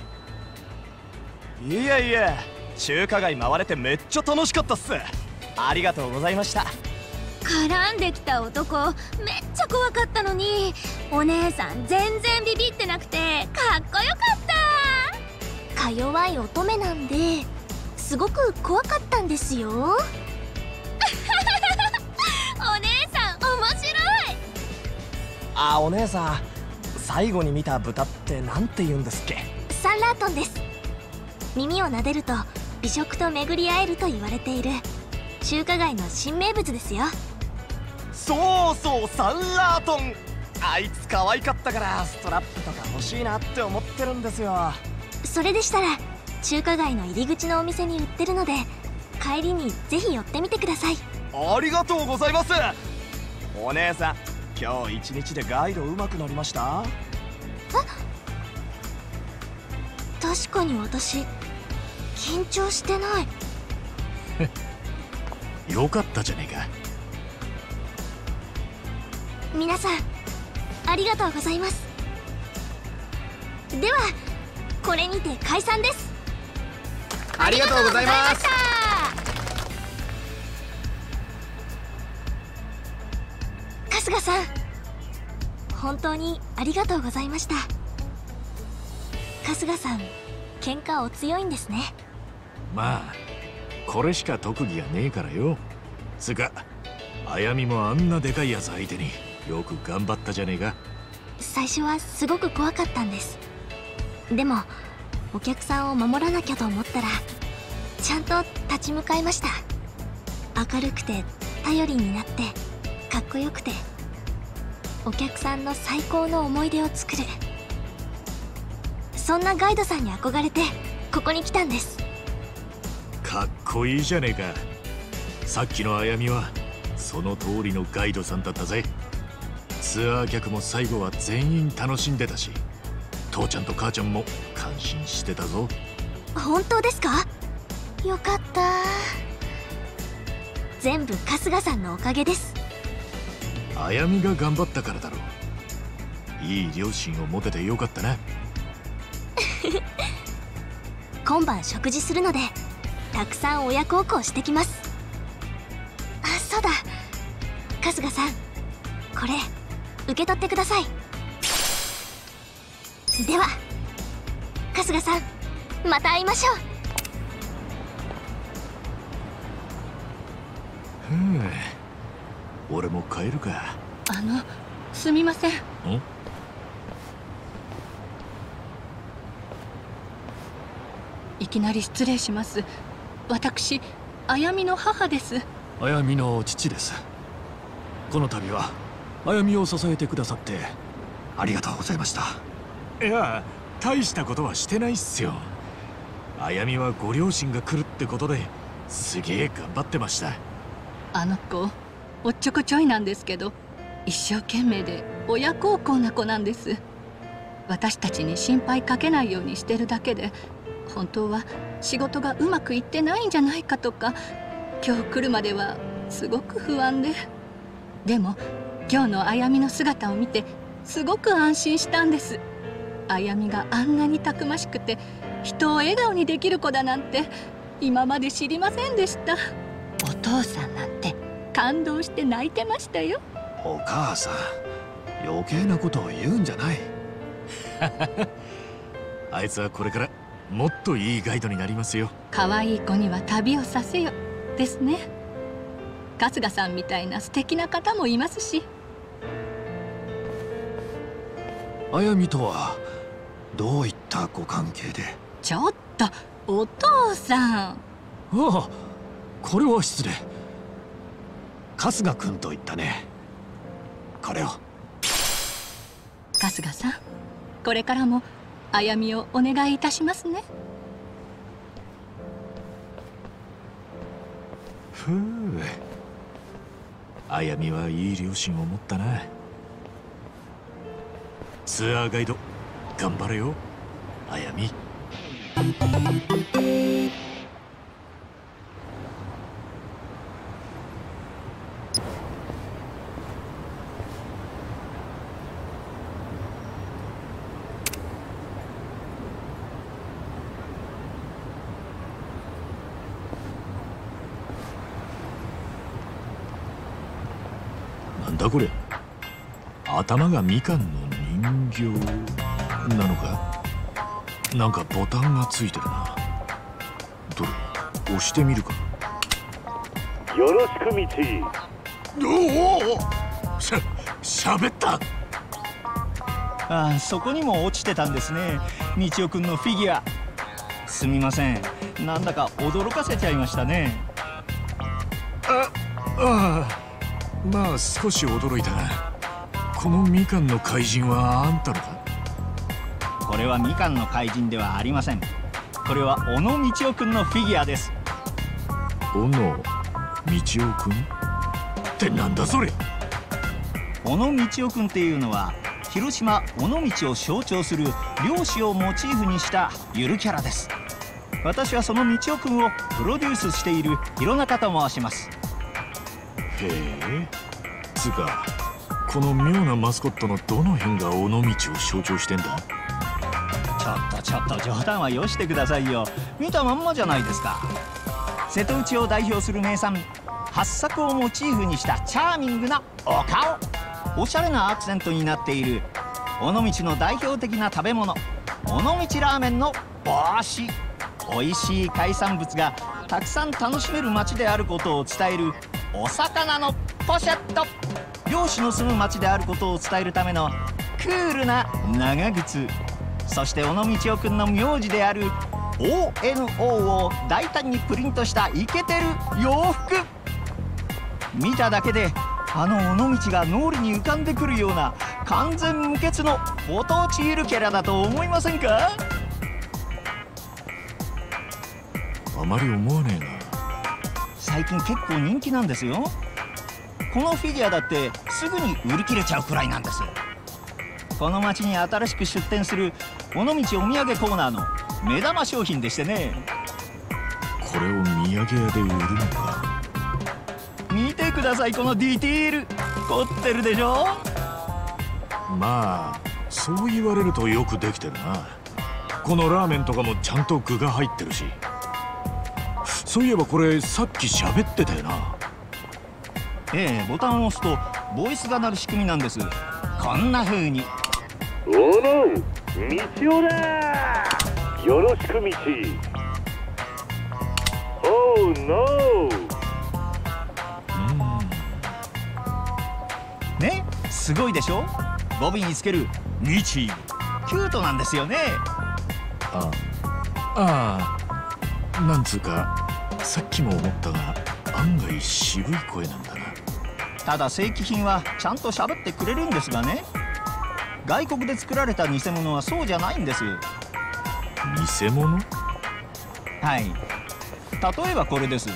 いやいや、中華街回れてめっちゃ楽しかったっす。ありがとうございました。 絡んできた男めっちゃ怖かったのに、お姉さん全然ビビってなくてかっこよかった。 か弱い乙女なんですごく怖かったんですよ。 お姉さん面白い。 あ、お姉さん、最後に見た豚ってなんて言うんですっけ？ サンラートンです。耳を撫でると美食と巡り会えると言われている中華街の新名物ですよ。 そうそう、サンラートン。あいつ可愛かったからストラップとか欲しいなって思ってるんですよ。 それでしたら中華街の入り口のお店に売ってるので、帰りにぜひ寄ってみてください。 ありがとうございます。お姉さん、今日一日でガイド上手くなりました？ あ、確かに私緊張してない。 よかったじゃねえか。 皆さんありがとうございます。ではこれにて解散です。 ありがとうございます。 春日さん、本当にありがとうございました。春日さん、喧嘩お強いんですね。 まあこれしか特技がねえからよ。つうかあやみもあんなでかいやつ相手によく頑張ったじゃねえか。 最初はすごく怖かったんです。でもお客さんを守らなきゃと思ったらちゃんと立ち向かいました。明るくて頼りになってかっこよくて、お客さんの最高の思い出を作る、そんなガイドさんに憧れてここに来たんです。 かっこいいじゃねえか。さっきのあやみはその通りのガイドさんだったぜ。ツアー客も最後は全員楽しんでたし、父ちゃんと母ちゃんも感心してたぞ。 本当ですか？よかった。全部春日さんのおかげです。 あやみが頑張ったからだろう。いい両親を持ててよかったな。 今晩食事するのでたくさん親孝行してきます。あ、そうだ、春日さん、これ受け取ってください。では春日さん、また会いましょう。 ふん、俺も帰るか。 あの、すみません。 ん？ いきなり失礼します。私、あやみの母です。 あやみの父です。この度はあやみを支えてくださってありがとうございました。いや、大したことはしてないっすよ。あやみはご両親が来るってことですげえ頑張ってました。 あの子おっちょこちょいなんですけど、一生懸命で親孝行な子なんです。私たちに心配かけないようにしてるだけで、本当は仕事がうまくいってないんじゃないかとか、今日来るまではすごく不安で。でも今日のあやみの姿を見てすごく安心したんです。あやみがあんなにたくましくて人を笑顔にできる子だなんて今まで知りませんでした。お父さんなんて感動して泣いてましたよ。 お母さん、余計なことを言うんじゃない。あいつはこれからもっといいガイドになりますよ。 可愛い子には旅をさせよですね。春日さんみたいな素敵な方もいますし。 あやみとはどういったご関係で？ ちょっとお父さん。 ああ、これは失礼。 春日君と言ったね。これを。 春日さん、これからもあやみをお願いいたしますね。 ふう、あやみはいい両親を持ったな。ツアーガイド頑張れよ、あやみ。なんだこれ、頭がみかんの人形なのか。なんかボタンがついてるな。どれ、押してみるか。 よろしくみち。 おお、しゃ、しゃべった。 ああ、そこにも落ちてたんですね、みちおくんのフィギュア。すみません、なんだか驚かせちゃいましたね。 あ、ああ、まあ少し驚いたが、このみかんの怪人はあんたのか。 これはみかんの怪人ではありません。これは小野道夫くんのフィギュアです。 小野道夫くんってなんだそれ。 小野道夫くんっていうのは広島尾道を象徴する漁師をモチーフにしたゆるキャラです。私はその道夫くんをプロデュースしている弘中と申します。 へえ、つうかこの妙なマスコットのどの辺が尾道を象徴してんだ。 ちょっとちょっと冗談はよしてくださいよ。見たまんまじゃないですか。瀬戸内を代表する名産八朔をモチーフにしたチャーミングなお顔、おしゃれなアクセントになっている尾道の代表的な食べ物、尾道ラーメンの帽子、おいしい海産物がたくさん楽しめる町であることを伝えるお魚のポシェット、漁師の住む町であることを伝えるためのクールな長靴、そして小野道夫くんの名字である オーエヌオー を大胆にプリントしたイケてる洋服。見ただけであの尾道が脳裏に浮かんでくるような完全無欠のご当地ゆるキャラだと思いませんか。 あまり思わねえな。 最近結構人気なんですよ。このフィギュアだってすぐに売り切れちゃうくらいなんです。この町に新しく出店する尾道お土産コーナーの目玉商品でしてね。 これを土産屋で売るのか。 見てください、このディティール、凝ってるでしょ。 まあそう言われるとよくできてるな。このラーメンとかもちゃんと具が入ってるし。そういえばこれさっき喋ってたよな。 ええ、ボタンを押すとボイスが鳴る仕組みなんです。こんな風に。 おの道夫だ、よろしく道。おーノーね、すごいでしょ。語尾につける道、キュートなんですよね。 あああ、なんつうかさっきも思ったが案外渋い声なんだな。 ただ正規品はちゃんと喋ってくれるんですがね、外国で作られた偽物はそうじゃないんです。 偽物？ はい、例えばこれです。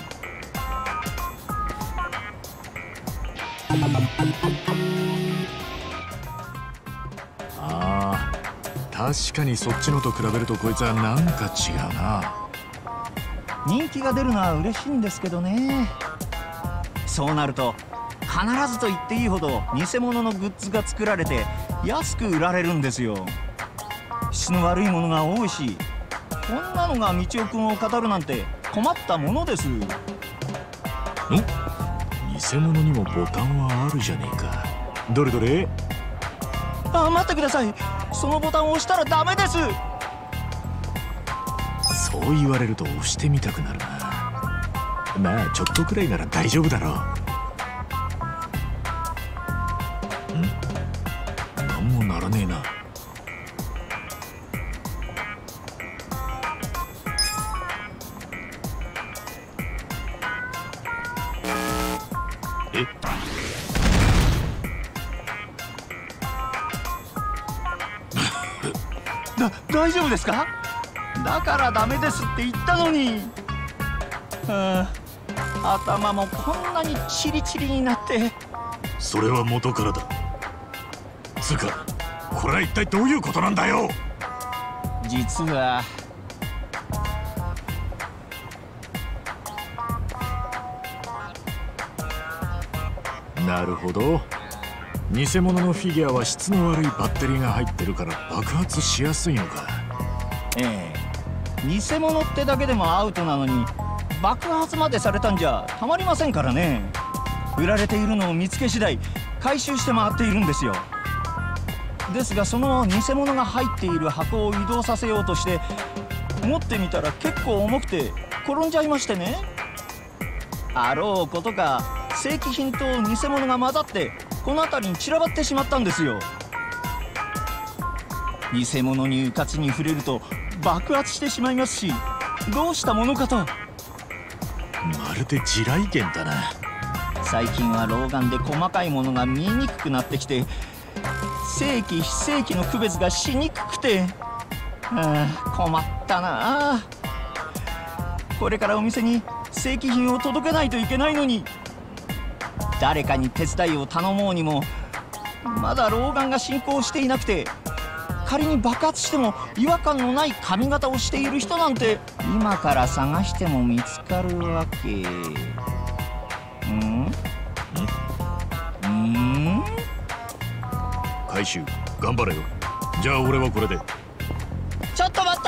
ああ、確かにそっちのと比べるとこいつはなんか違うな。 人気が出るのは嬉しいんですけどね。そうなると必ずと言っていいほど偽物のグッズが作られて安く売られるんですよ。質の悪いものが多いし、こんなのが道夫くんを語るなんて困ったものです。ん？ 偽物にもボタンはあるじゃねえか。どれどれ？ あ、待ってください。そのボタンを押したらダメです。 そう言われると押してみたくなるな。まあちょっとくらいなら大丈夫だろう。ん？なんもならねえな。え？ え？ だ大丈夫ですか？だからダメですって言ったのに。はあ、頭もこんなにチリチリになって。 それは元からだ。つうかこれは一体どういうことなんだよ。 実はなるほど。偽物のフィギュアは質の悪いバッテリーが入ってるから爆発しやすいのか。 ええ、偽物ってだけでもアウトなのに爆発までされたんじゃたまりませんからね。売られているのを見つけ次第回収して回っているんですよ。ですがその偽物が入っている箱を移動させようとして持ってみたら結構重くて転んじゃいましてね。あろうことか正規品と偽物が混ざってこの辺りに散らばってしまったんですよ。偽物にうかつに触れると爆発してしまいますし、どうしたものかと。 まるで地雷原だな。 最近は老眼で細かいものが見えにくくなってきて正規非正規の区別がしにくくて、はあ、困ったな。これからお店に正規品を届けないといけないのに、誰かに手伝いを頼もうにもまだ老眼が進行していなくて、仮に爆発しても違和感のない髪型をしている人なんて今から探しても見つかるわけ。ん？ん？ 回収頑張れよ。じゃあ俺はこれで。 ちょっと待った。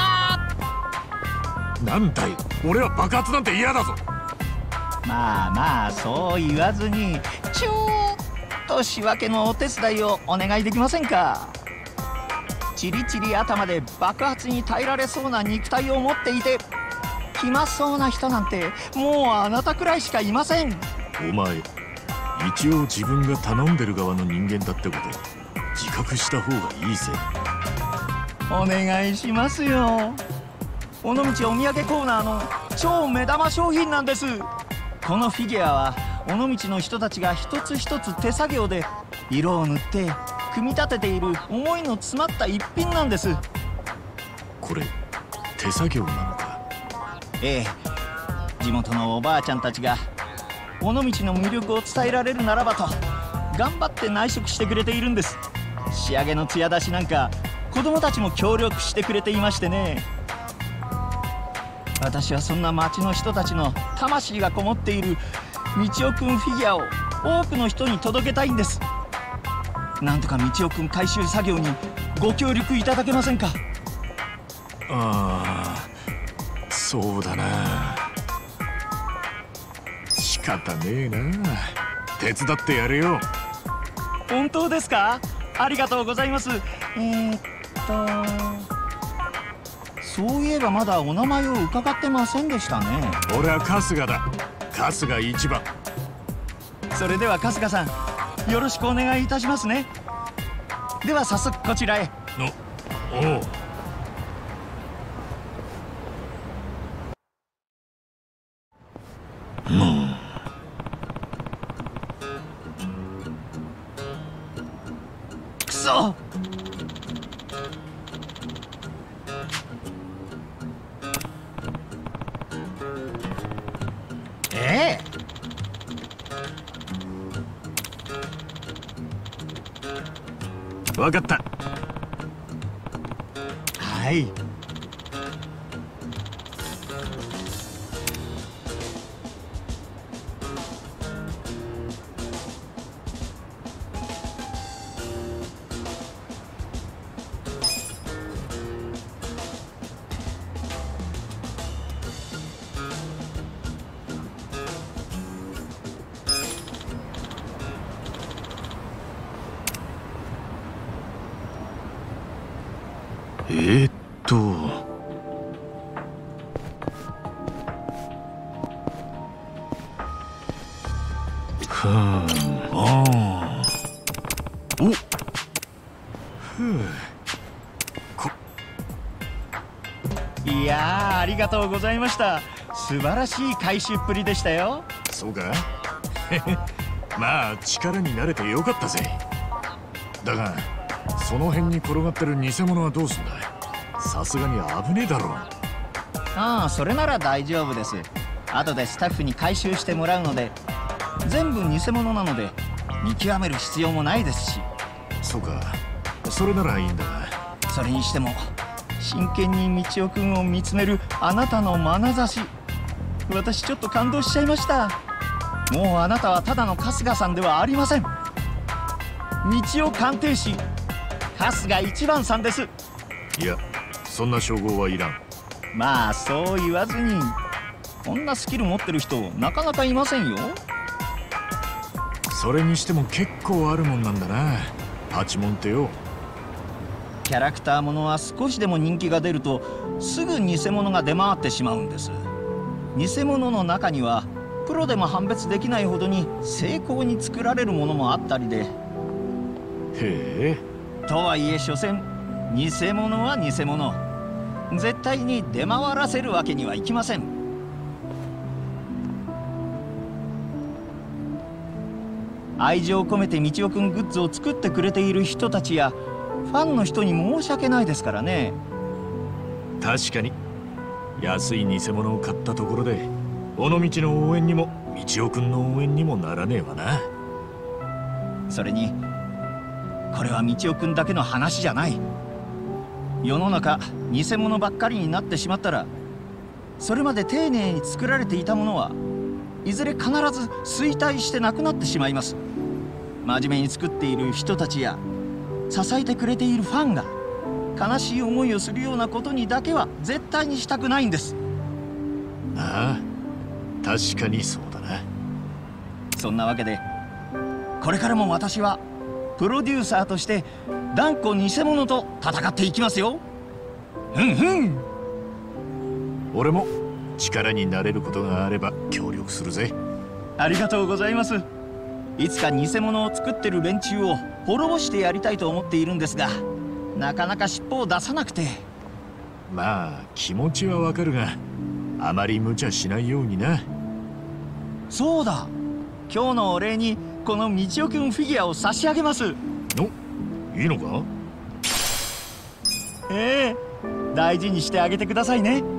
なんだい、俺は爆発なんて嫌だぞ。 まあまあそう言わずにちょっと仕分けのお手伝いをお願いできませんか。チリチリ頭で爆発に耐えられそうな肉体を持っていて暇そうな人なんてもうあなたくらいしかいません。 お前一応自分が頼んでる側の人間だってこと自覚した方がいいぜ。 お願いしますよ。尾道お土産コーナーの超目玉商品なんです。このフィギュアは尾道の人たちが一つ一つ手作業で色を塗って組み立てている思いの詰まった一品なんです。 これ手作業なのか。 ええ、地元のおばあちゃんたちが尾道の魅力を伝えられるならばと頑張って内職してくれているんです。仕上げの艶出しなんか子供たちも協力してくれていましてね。私はそんな町の人たちの魂がこもっている道夫くんフィギュアを多くの人に届けたいんです。なんとか道夫くん回収作業にご協力いただけませんか。 ああ、そうだな。仕方ねえな。手伝ってやれよ。 本当ですか？ありがとうございます。えー、っとそういえばまだお名前を伺ってませんでしたね。 俺は春日だ。春日一番。 それでは春日さんよろしくお願いいたしますね。では早速こちらへ。 おおう。うんくそ。ええ。 分かった。 はい。 えー、っとふーん、あーおっふうこいやーありがとうございました。素晴らしい回収っぷりでしたよ。 そうかまあ力に慣れてよかったぜ。だがその辺に転がってる偽物はどうすんだ。さすがに危ねえだろう。 ああ、それなら大丈夫です。後でスタッフに回収してもらうので、全部偽物なので見極める必要もないですし。 そうか、それならいいんだが。 それにしても真剣に道夫君を見つめるあなたの眼差し、私ちょっと感動しちゃいました。もうあなたはただの春日さんではありません。道夫鑑定士春日一番さんです。 いや、そんな称号はいらん。 まあそう言わずに、こんなスキル持ってる人なかなかいませんよ。 それにしても結構あるもんなんだな、パチモンってよ。 キャラクターものは少しでも人気が出るとすぐ偽物が出回ってしまうんです。偽物の中にはプロでも判別できないほどに精巧に作られるものもあったりで。 へえ。 とはいえ所詮偽物は偽物、絶対に出回らせるわけにはいきません。愛情を込めて道夫くんグッズを作ってくれている人たちやファンの人に申し訳ないですからね。 確かに安い偽物を買ったところで尾道の応援にも道夫くんの応援にもならねえわな。 それにこれは道夫くんだけの話じゃない。世の中偽物ばっかりになってしまったら、それまで丁寧に作られていたものはいずれ必ず衰退してなくなってしまいます。真面目に作っている人たちや支えてくれているファンが悲しい思いをするようなことにだけは絶対にしたくないんです。 ああ、確かにそうだな。 そんなわけでこれからも私はプロデューサーとして断固偽物と戦っていきますよ。うんうん。 俺も力になれることがあれば協力するぜ。 ありがとうございます。いつか偽物を作ってる連中を滅ぼしてやりたいと思っているんですが、なかなか尻尾を出さなくて。 まあ気持ちはわかるが、あまり無茶しないようにな。 そうだ、今日のお礼にこの道夫くんフィギュアを差し上げます。 お、いいのか？ ええ、大事にしてあげてくださいね。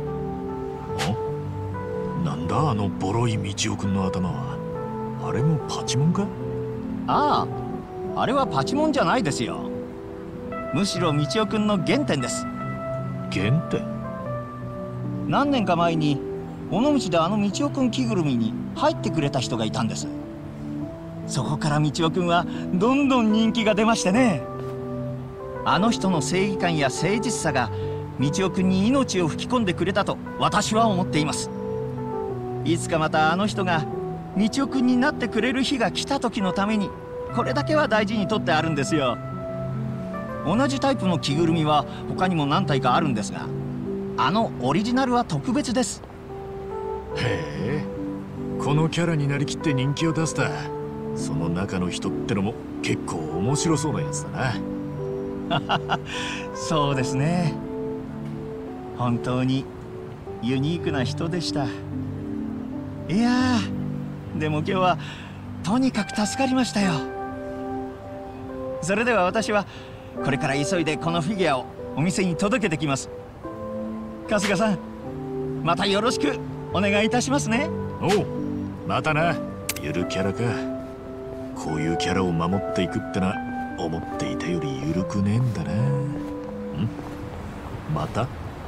なんだあのボロい道夫くんの頭は。あれもパチモンか？ ああ、あれはパチモンじゃないですよ。むしろ道夫くんの原点です。 原点？ 何年か前に尾道であの道夫くん着ぐるみに入ってくれた人がいたんです。そこから道夫くんはどんどん人気が出ましてね。あの人の正義感や誠実さが道夫くんに命を吹き込んでくれたと私は思っています。いつかまたあの人が道夫くんになってくれる日が来た時のために、これだけは大事にとってあるんですよ。同じタイプの着ぐるみは他にも何体かあるんですが、あのオリジナルは特別です。 へえ、このキャラになりきって人気を出した。その中の人ってのも結構面白そうなやつだな。 そうですね。本当にユニークな人でした。いやー、でも今日はとにかく助かりましたよ。それでは私はこれから急いでこのフィギュアをお店に届けてきます。春日さん、またよろしくお願いいたしますね。 おう、またな。ゆるキャラか。こういうキャラを守っていくってな、思っていたよりゆるくねえんだな。ん？また？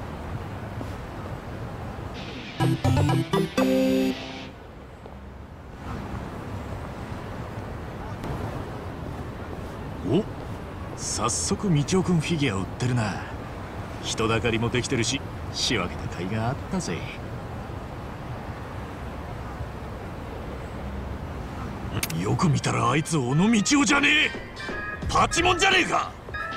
お、早速道夫くんフィギュア売ってるな。人だかりもできてるし、仕分けた甲斐があったぜ。よく見たらあいつ尾道夫じゃねえ。パチモンじゃねえか。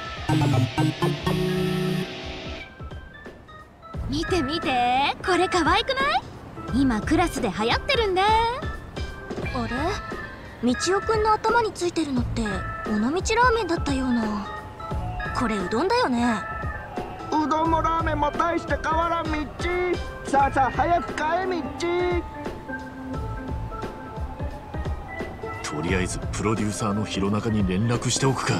見て見て、これ可愛くない？今クラスで流行ってるんだ。 あれ、道夫くんの頭についてるのって尾道ラーメンだったような。これうどんだよね。 うどんもラーメンも大して変わらんみっち。さあさあ早く買えみっち。 とりあえずプロデューサーの弘中に連絡しておくか。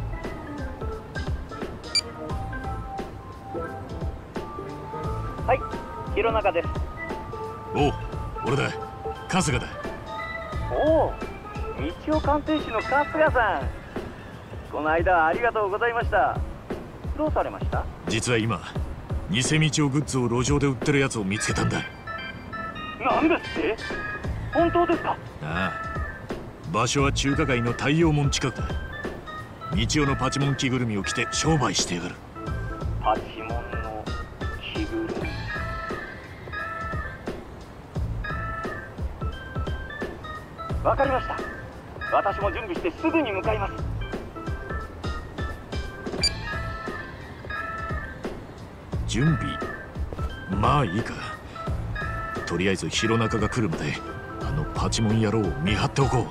はい、弘中です。 おう、俺だ、春日だ。 おお、道夫鑑定士の春日さん。この間はありがとうございました。どうされました？ 実は今、偽道夫グッズを路上で売ってるやつを見つけたんだ。 なんですって？本当ですか？ ああ、場所は中華街の太陽門近くだ。道夫のパチモン着ぐるみを着て商売してやがる。 パチモンの着ぐるみ。わかりました。私も準備してすぐに向かいます。 準備？まあいいか。とりあえず弘中が来るまであのパチモン野郎を見張っておこう。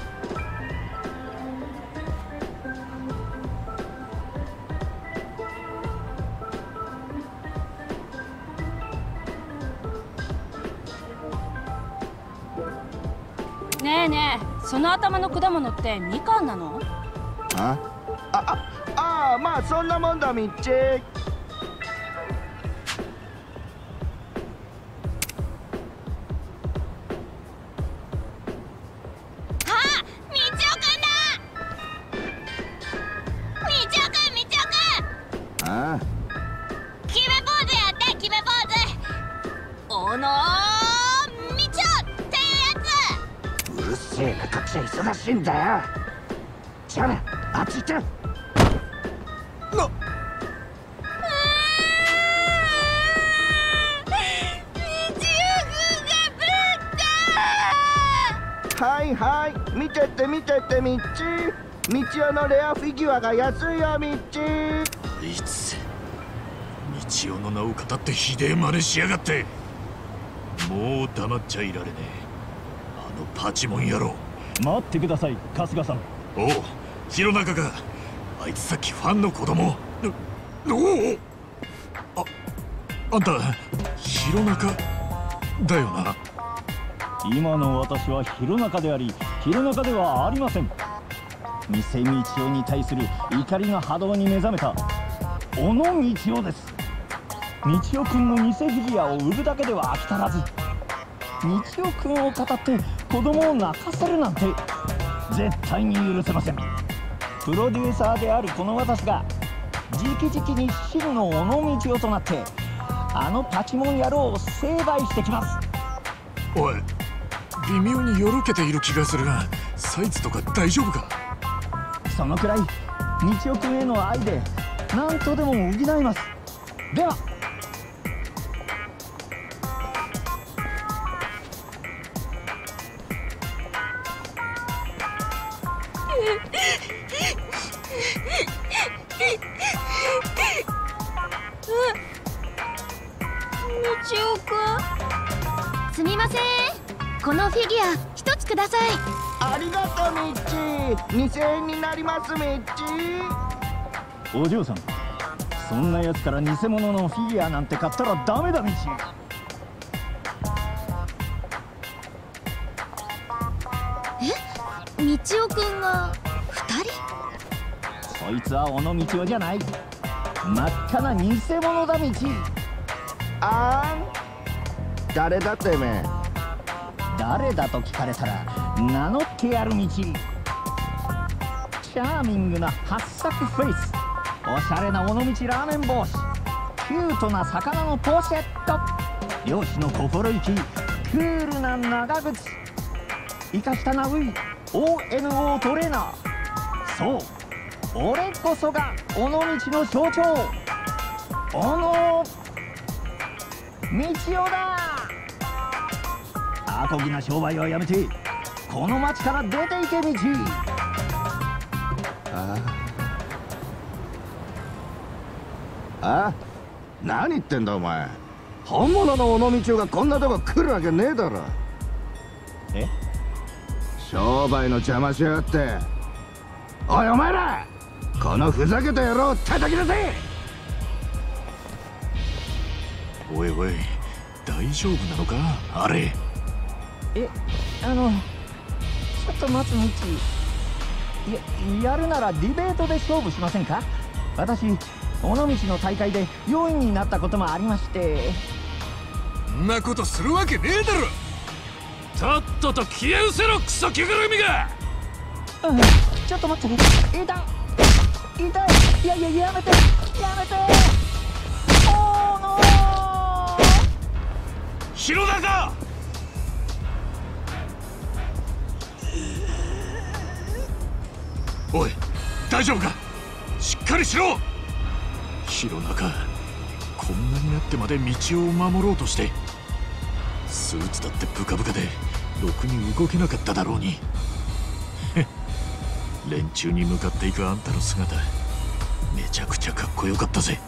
ねえねえ、その頭の果物ってみかんなの？ ああああ、まあそんなもんだみっち。 忙しいんだよ。じゃあね、あっち行って。なっ。 はいはい、見てって見てってみっち。みちおのレアフィギュアが安いよみっち。 あいつ、みちおの名を語ってひでえ真似しやがって。もう黙っちゃいられねえ、あのパチモン野郎。 待ってください、春日さん。 おう、弘中か。あいつさっきファンの子供。おお、あ、あんた弘中だよな。 今の私は弘中であり、弘中ではありません。偽道夫に対する怒りが波動に目覚めた小野道夫です。道夫君の偽フィギュアを売るだけでは飽き足らず、道夫君を語って子供を泣かせるなんて絶対に許せません。プロデューサーであるこの私が直々に真の小野道夫となってあのパチモン野郎を成敗してきます。 おい、微妙によろけている気がするが、サイズとか大丈夫か？ そのくらい道夫君への愛で何とでも補います。では。 道夫君、すみません、このフィギュア一つください。 ありがとうみっち。にせんえんになりますみっち。 お嬢さん、そんなやつから偽物のフィギュアなんて買ったらダメだみち。 え、道夫君が二人？ そいつは小野道夫じゃない。真っ赤な偽物だみち。 あん、誰だてめえ。 誰だと聞かれたら名乗ってやるみち。チャーミングな八作フェイス、おしゃれな尾道ラーメン帽子、キュートな魚のポシェット、漁師の心意気、クールな長靴、生かしたナウイ オーエヌオー トレーナー。そう、俺こそが尾道の象徴、小野道夫だ。アコギな商売はやめてこの町から出ていけ道。 ああ、何言ってんだお前。本物の尾道夫がこんなとこ来るわけねえだろ。 え、 商売の邪魔しやがって。おいお前ら、このふざけた野郎を叩き出せ。 おいおい、大丈夫なのかあれ。 え、あのちょっと待つミチ。ややるならディベートで勝負しませんか？私尾道の大会でよんいになったこともありまして。 そんなことするわけねえだろ。とっとと消え失せろクソ着ぐるみが。 うん、ちょっと待ってね。痛い痛い。いやいややめてやめて。おーのー広中。おい大丈夫か？しっかりしろ。 弘中、こんなになってまで道を守ろうとして。スーツだってブカブカでろくに動けなかっただろうに。連中に向かっていくあんたの姿、めちゃくちゃかっこよかったぜ。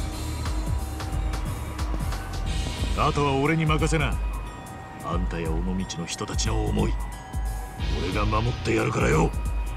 あとは俺に任せな。あんたや尾道の人たちの思い、俺が守ってやるからよ。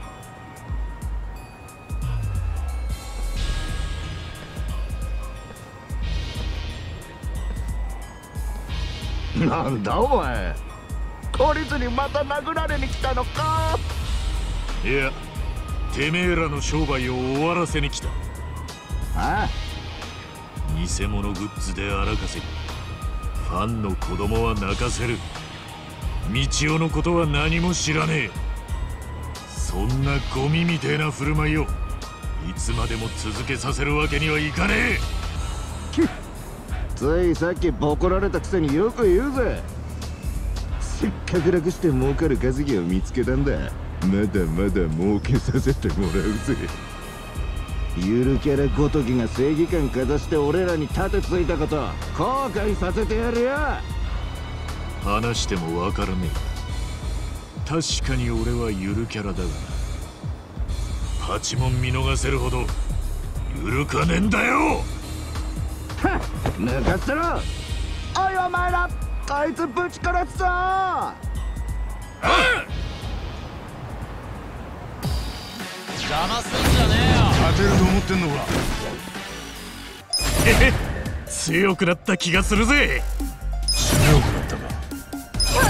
なんだお前、懲りずにまた殴られに来たのか？ いや、てめえらの商売を終わらせに来た。 ああ、 偽物グッズで荒稼ぎ、ファンの子供は泣かせる。道夫のことは何も知らねえ。そんなゴミみてえな振る舞いをいつまでも続けさせるわけにはいかねえ。 ついさっきボコられたくせによく言うぜ。せっかく楽して儲かる稼ぎを見つけたんだ。まだまだ儲けさせてもらうぜ。ゆるキャラごときが正義感かざして俺らに盾ついたこと後悔させてやるよ。 話してもわからねえ。確かに俺はゆるキャラだがな。パチモン見逃せるほどゆるかねえんだよ。 はっ、抜かしてろ。おいお前ら、あいつぶち殺すぞ。ああ、邪魔すんじゃねえよ。 勝てると思ってんのか？ へへ、強くなった気がするぜ。 強くなったか？ よっし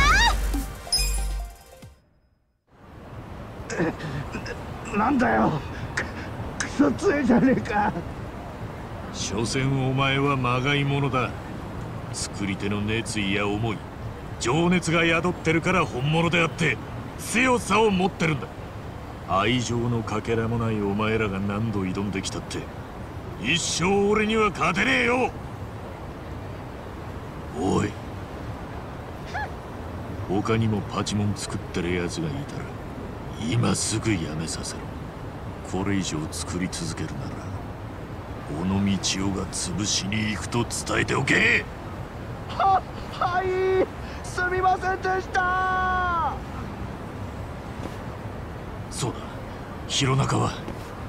ゃー。なんだよ、くそ強いじゃねえか。 所詮お前はまがいものだ。作り手の熱意や思い、情熱が宿ってるから本物であって強さを持ってるんだ。愛情のかけらもないお前らが何度挑んできたって一生俺には勝てねえよ。おい、他にもパチモン作ってるやつがいたら今すぐやめさせろ。これ以上作り続けるなら尾道夫が潰しに行くと伝えておけ。 は、はい、すみませんでした。 そうだ、弘中は。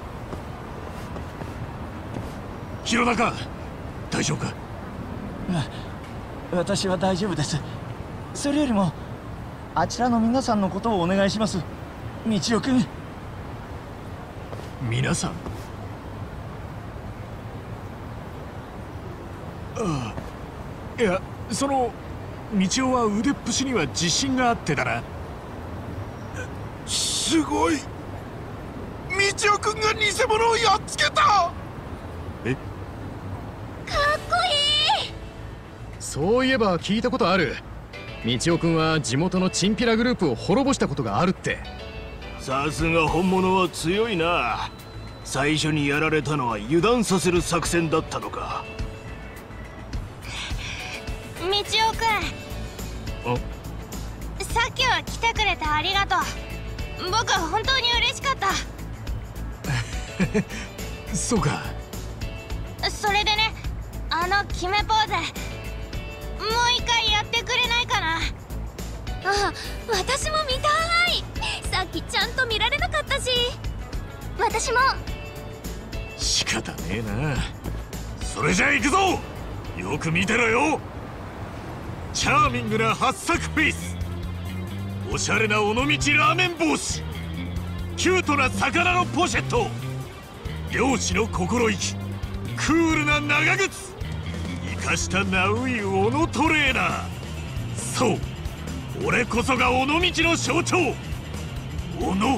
弘中、大丈夫か？ 私は大丈夫です。それよりもあちらの皆さんのことをお願いします、道夫君。 皆さん？ああ、いや、その道夫は腕っぷしには自信があってだな。 すごい、道夫君が偽物をやっつけた。 え、 かっこいい。 そういえば聞いたことある。道夫君は地元のチンピラグループを滅ぼしたことがあるって。 さすが本物は強いな。最初にやられたのは油断させる作戦だったのか。 道夫君、さっきは来てくれてありがとう。僕は本当に嬉しかった。 そうか。 それでね、あの決めポーズもう一回やってくれないかな。あ、私も見たい。さっきちゃんと見られなかったし。私も。 仕方ねえな。それじゃあ行くぞ。よく見てろよ。チャーミングな八作フェイス、おしゃれな尾道ラーメン帽子、キュートな魚のポシェット、漁師の心意気、クールな長靴、生かしたナウイ尾のトレーナー。そう、俺こそが尾道の象徴、 小野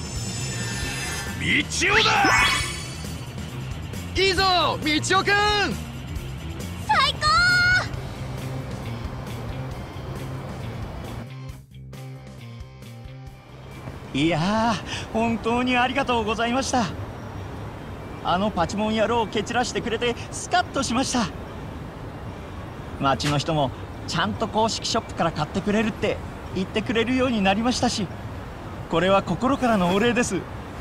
道夫だ。 いいぞ道夫くん。 最高。 いやー、本当にありがとうございました。あのパチモン野郎を蹴散らしてくれてスカッとしました。町の人もちゃんと公式ショップから買ってくれるって言ってくれるようになりましたし、これは心からのお礼です。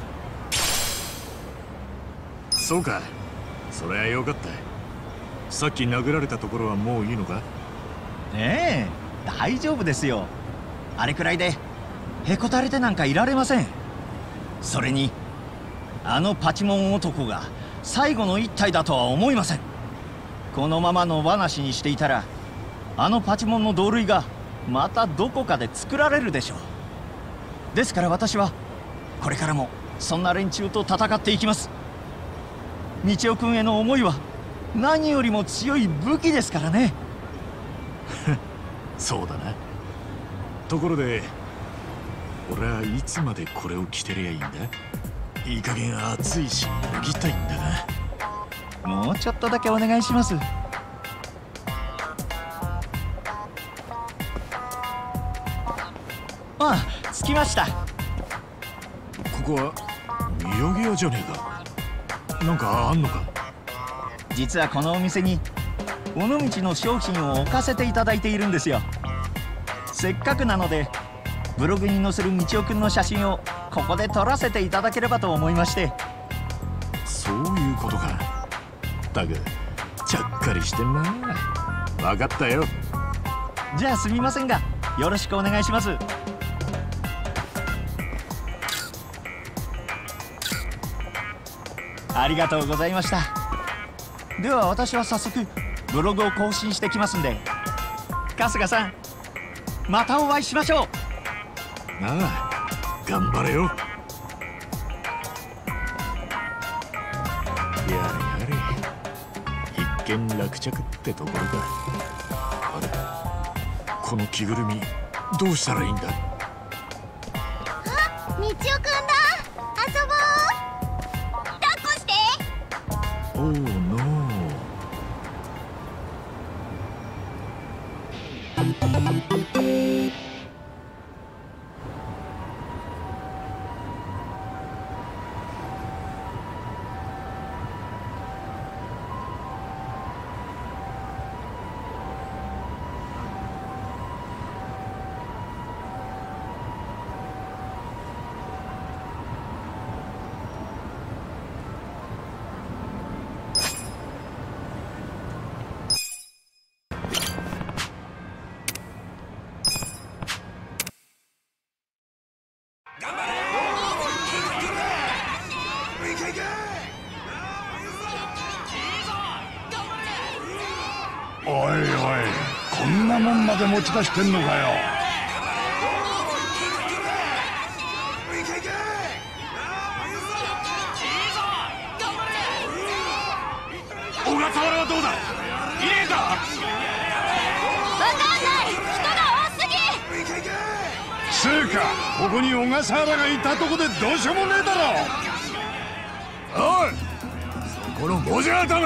そうか、そりゃよかった。さっき殴られたところはもういいのか？ ええ、大丈夫ですよ。あれくらいでへこたれてなんかいられません。それにあのパチモン男が最後の一体だとは思いません。このままの話にしていたらあのパチモンの同類がまたどこかで作られるでしょう。ですから私はこれからもそんな連中と戦っていきます。道夫君への思いは何よりも強い武器ですからね。 そうだな。ところで俺はいつまでこれを着てりゃいいんだ？いい加減暑いし脱ぎたいんだが。 もうちょっとだけお願いします。ああ、着きました。 ここは土産屋じゃねえか。なんかあんのか？ 実はこのお店に尾道の商品を置かせていただいているんですよ。せっかくなのでブログに載せる道夫くんの写真をここで撮らせていただければと思いまして。 そういうことか。ったくちゃっかりしてんな。分かったよ。 じゃあすみませんがよろしくお願いします。ありがとうございました。では私は早速ブログを更新してきますんで、春日さんまたお会いしましょう。 なあ、頑張れよ。やれやれ、一件落着ってところか。あれ、この着ぐるみどうしたらいいんだ？ あ、道夫くんだ。遊ぼう。抱っこして。 おーノー。 おいおい、こんなもんまで持ち出してんのかよ。 小笠原はどうだ？いねえか？ わかんない。人が多すぎ。 つうか、ここに小笠原がいたとこでどうしようもねえだろ。 おい、そこのモジャ頭。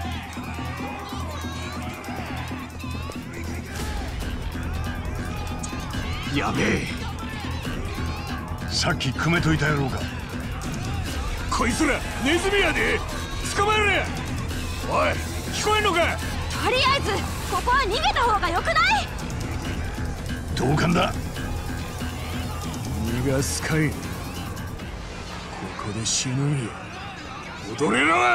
やべえ、さっき組めといたやろうか。 こいつらネズミやで、捕まえれ。おい、聞こえんのか？ とりあえずここは逃げた方がよくない？ 同感だ。 逃がすかい。ここで死ぬんよ。踊れろ。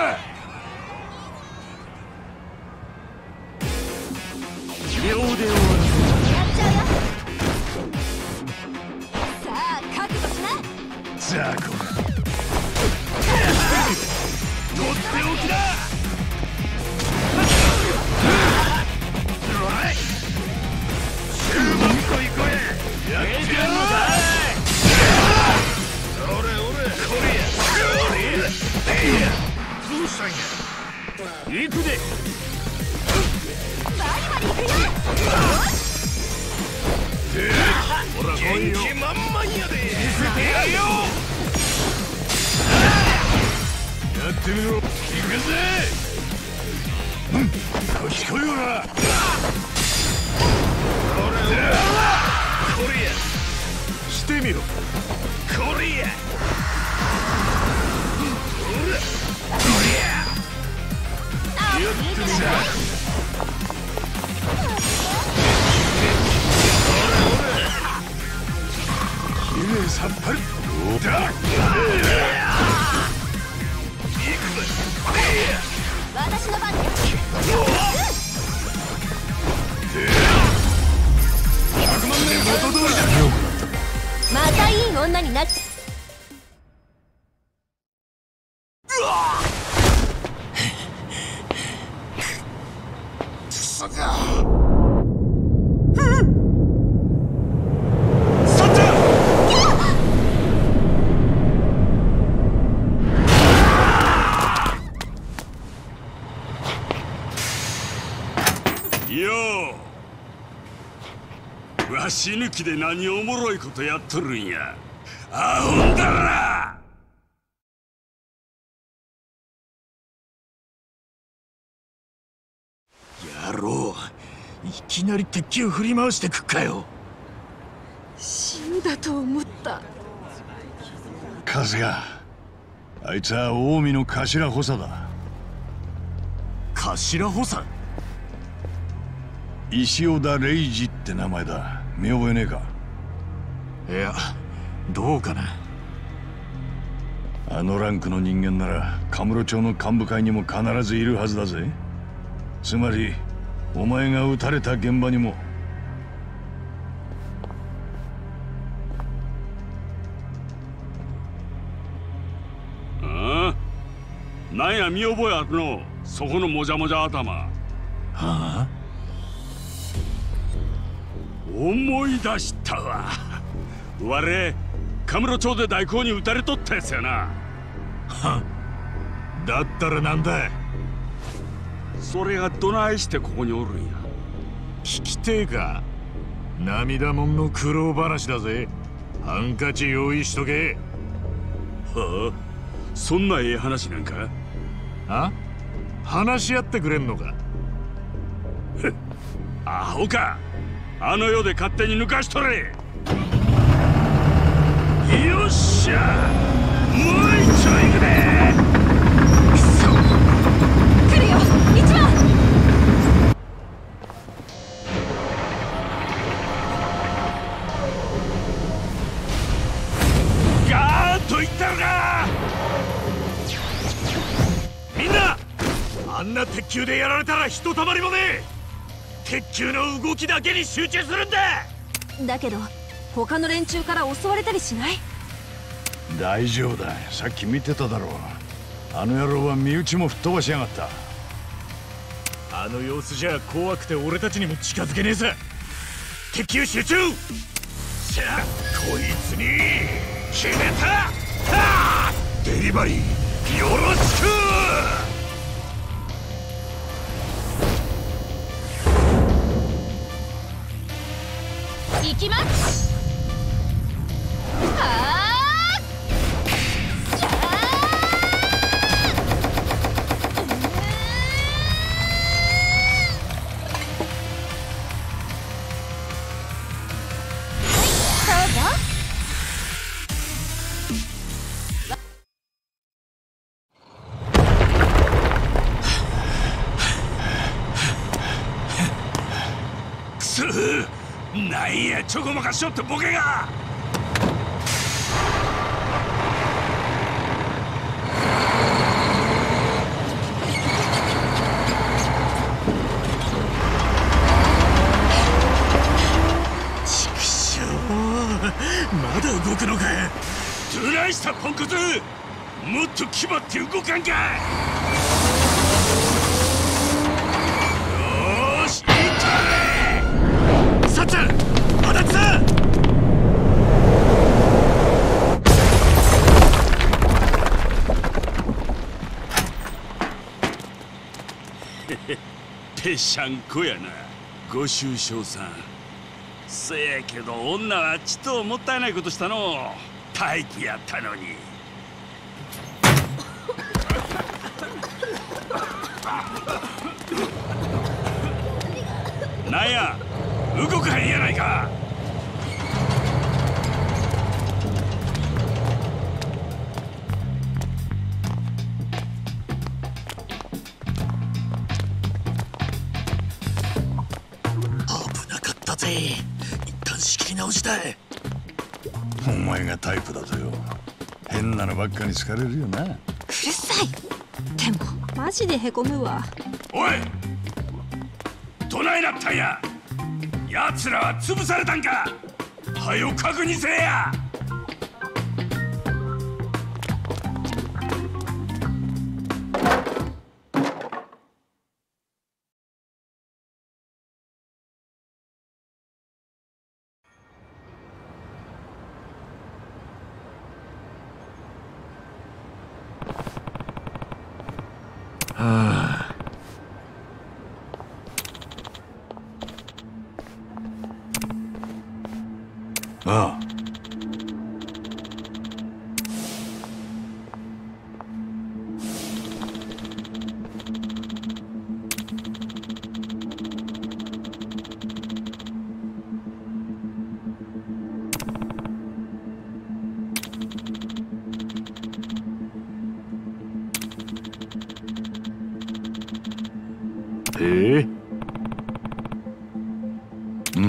秒で終わる。やっちゃうよ。さあ覚悟しな。 ザコとっておきだ。終盤こいこい。やってやるのかい。俺俺これやこれや。どうしたんや。行くで。 バリバリ行くよ。 ほら来いよ。元気満々やで。見せてやる。 やってみろ。行くぜ。うん、聞こえよな。これや。してみろ。これや。ほら。これや。やってみろ。きれいさっぱり。だ。 私の番です。 ひゃくまんねん元通りだよ。 またいい女になっちゃうわくそがわし抜きで何おもろいことやっとるんや。アホんだら。野郎、いきなり鉄球振り回してくっかよ。 死んだと思った。 春日、あいつは近江の頭補佐だ。 頭補佐？ 石尾田礼二って名前だ。見覚えねえか？ いや、どうかな。 あのランクの人間ならカムロ町の幹部会にも必ずいるはずだぜ。つまりお前が撃たれた現場にも。 ああ、なんや見覚えあるの、そこのもじゃもじゃ頭。はあ、 思い出したわ。我カムロ町で大工に撃たれとったやつやな。 はだったらなんだ。 それがどないしてここにおるんや。 聞きてえか。涙もんの苦労話だぜ。ハンカチ用意しとけ。 はあ、そんなええ話なんか。 あ、話し合ってくれんのか。 アホか。あの世で勝手に抜かしとれ。よっしゃ、もう一丁いくで。 くそ、来るよ一番。 ガーッといったのか。みんな、あんな鉄球でやられたらひとたまりもねえ。鉄球の動きだけに集中するんだ。 だけど他の連中から襲われたりしない？ 大丈夫だ。さっき見てただろう。あの野郎は身内も吹っ飛ばしやがった。 あの様子じゃ怖くて俺たちにも近づけねえさ。鉄球集中。しゃあこいつに決めた。はあ、デリバリーよろしく。 行きます。はあ、 くそ、なんやちょこまかしよってボケが。 畜生、まだ動くのか。 どないしたポンコツ、もっと決まって動かんか。よーし、いったれ。 さっちゃん、足立さん。 ぺしゃんこやな、ご愁傷さん。せやけど女はちともったいないことしたの。 待機やったのに。なんや動かへんやないか。 危なかったぜ。一旦仕切り直したい。 お前がタイプだとよ。変なのばっかに好かれるよな。 うるさい。でもマジでへこむわ。 おいどないなったんや。奴らは潰されたんか。はよ確認せえや。 はあ。ああ。 ええ。 うん。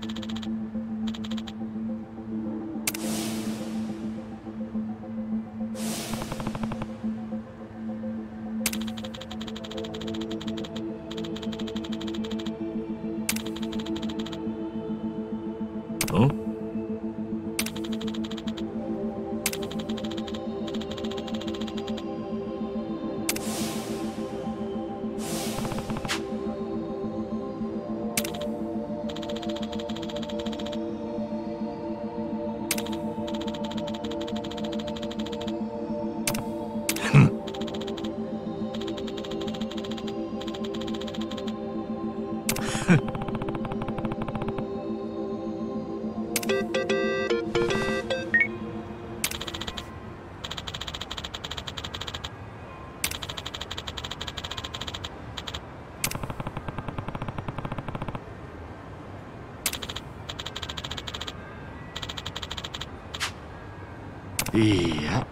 いや。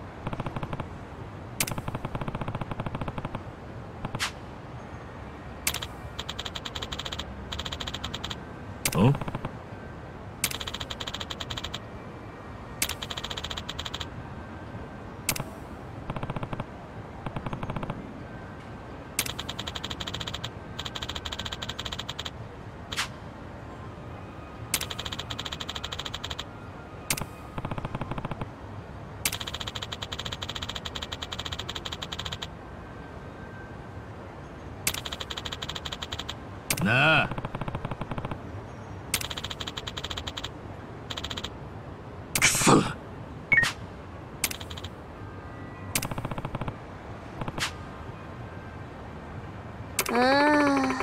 ん？なあ。くそ。 あ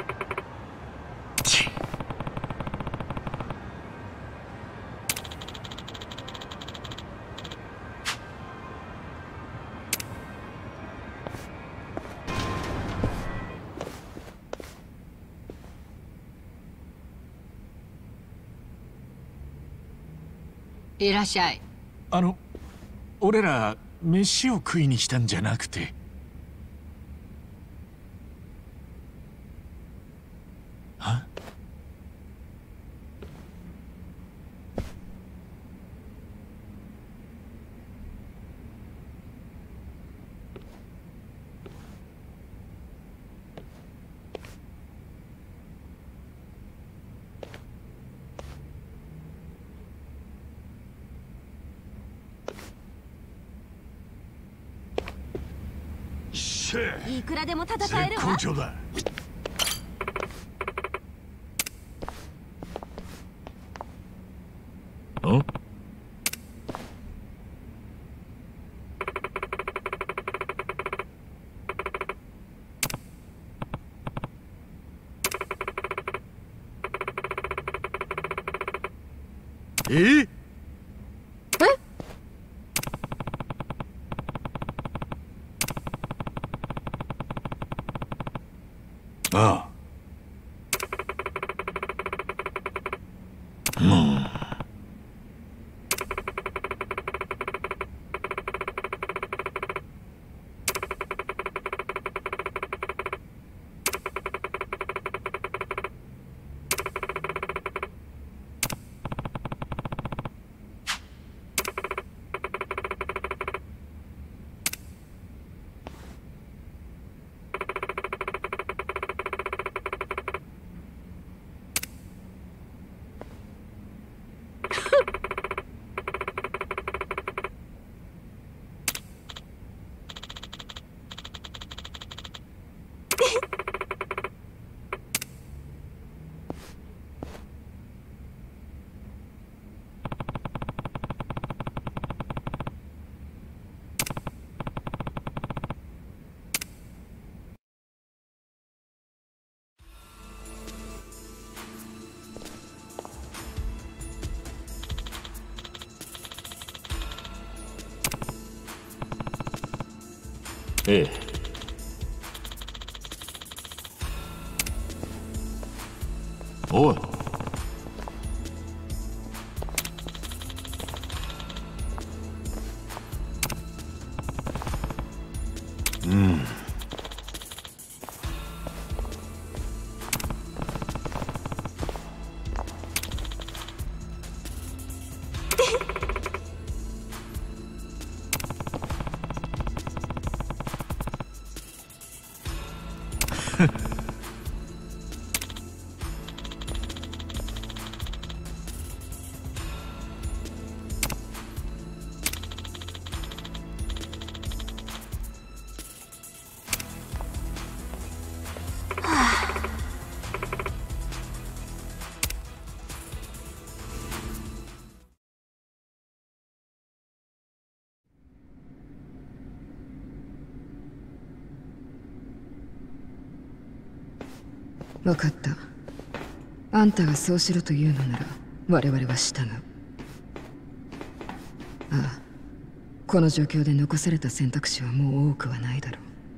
いらっしゃい。 あの俺ら飯を食いに来たんじゃなくて。は？ いくらでも戦えるわ。 絶好調だ。 ん？え？ え？ ええ。おい。うん。 分かった。あんたがそうしろというのなら我々は従う。ああ、この状況で残された選択肢はもう多くはないだろ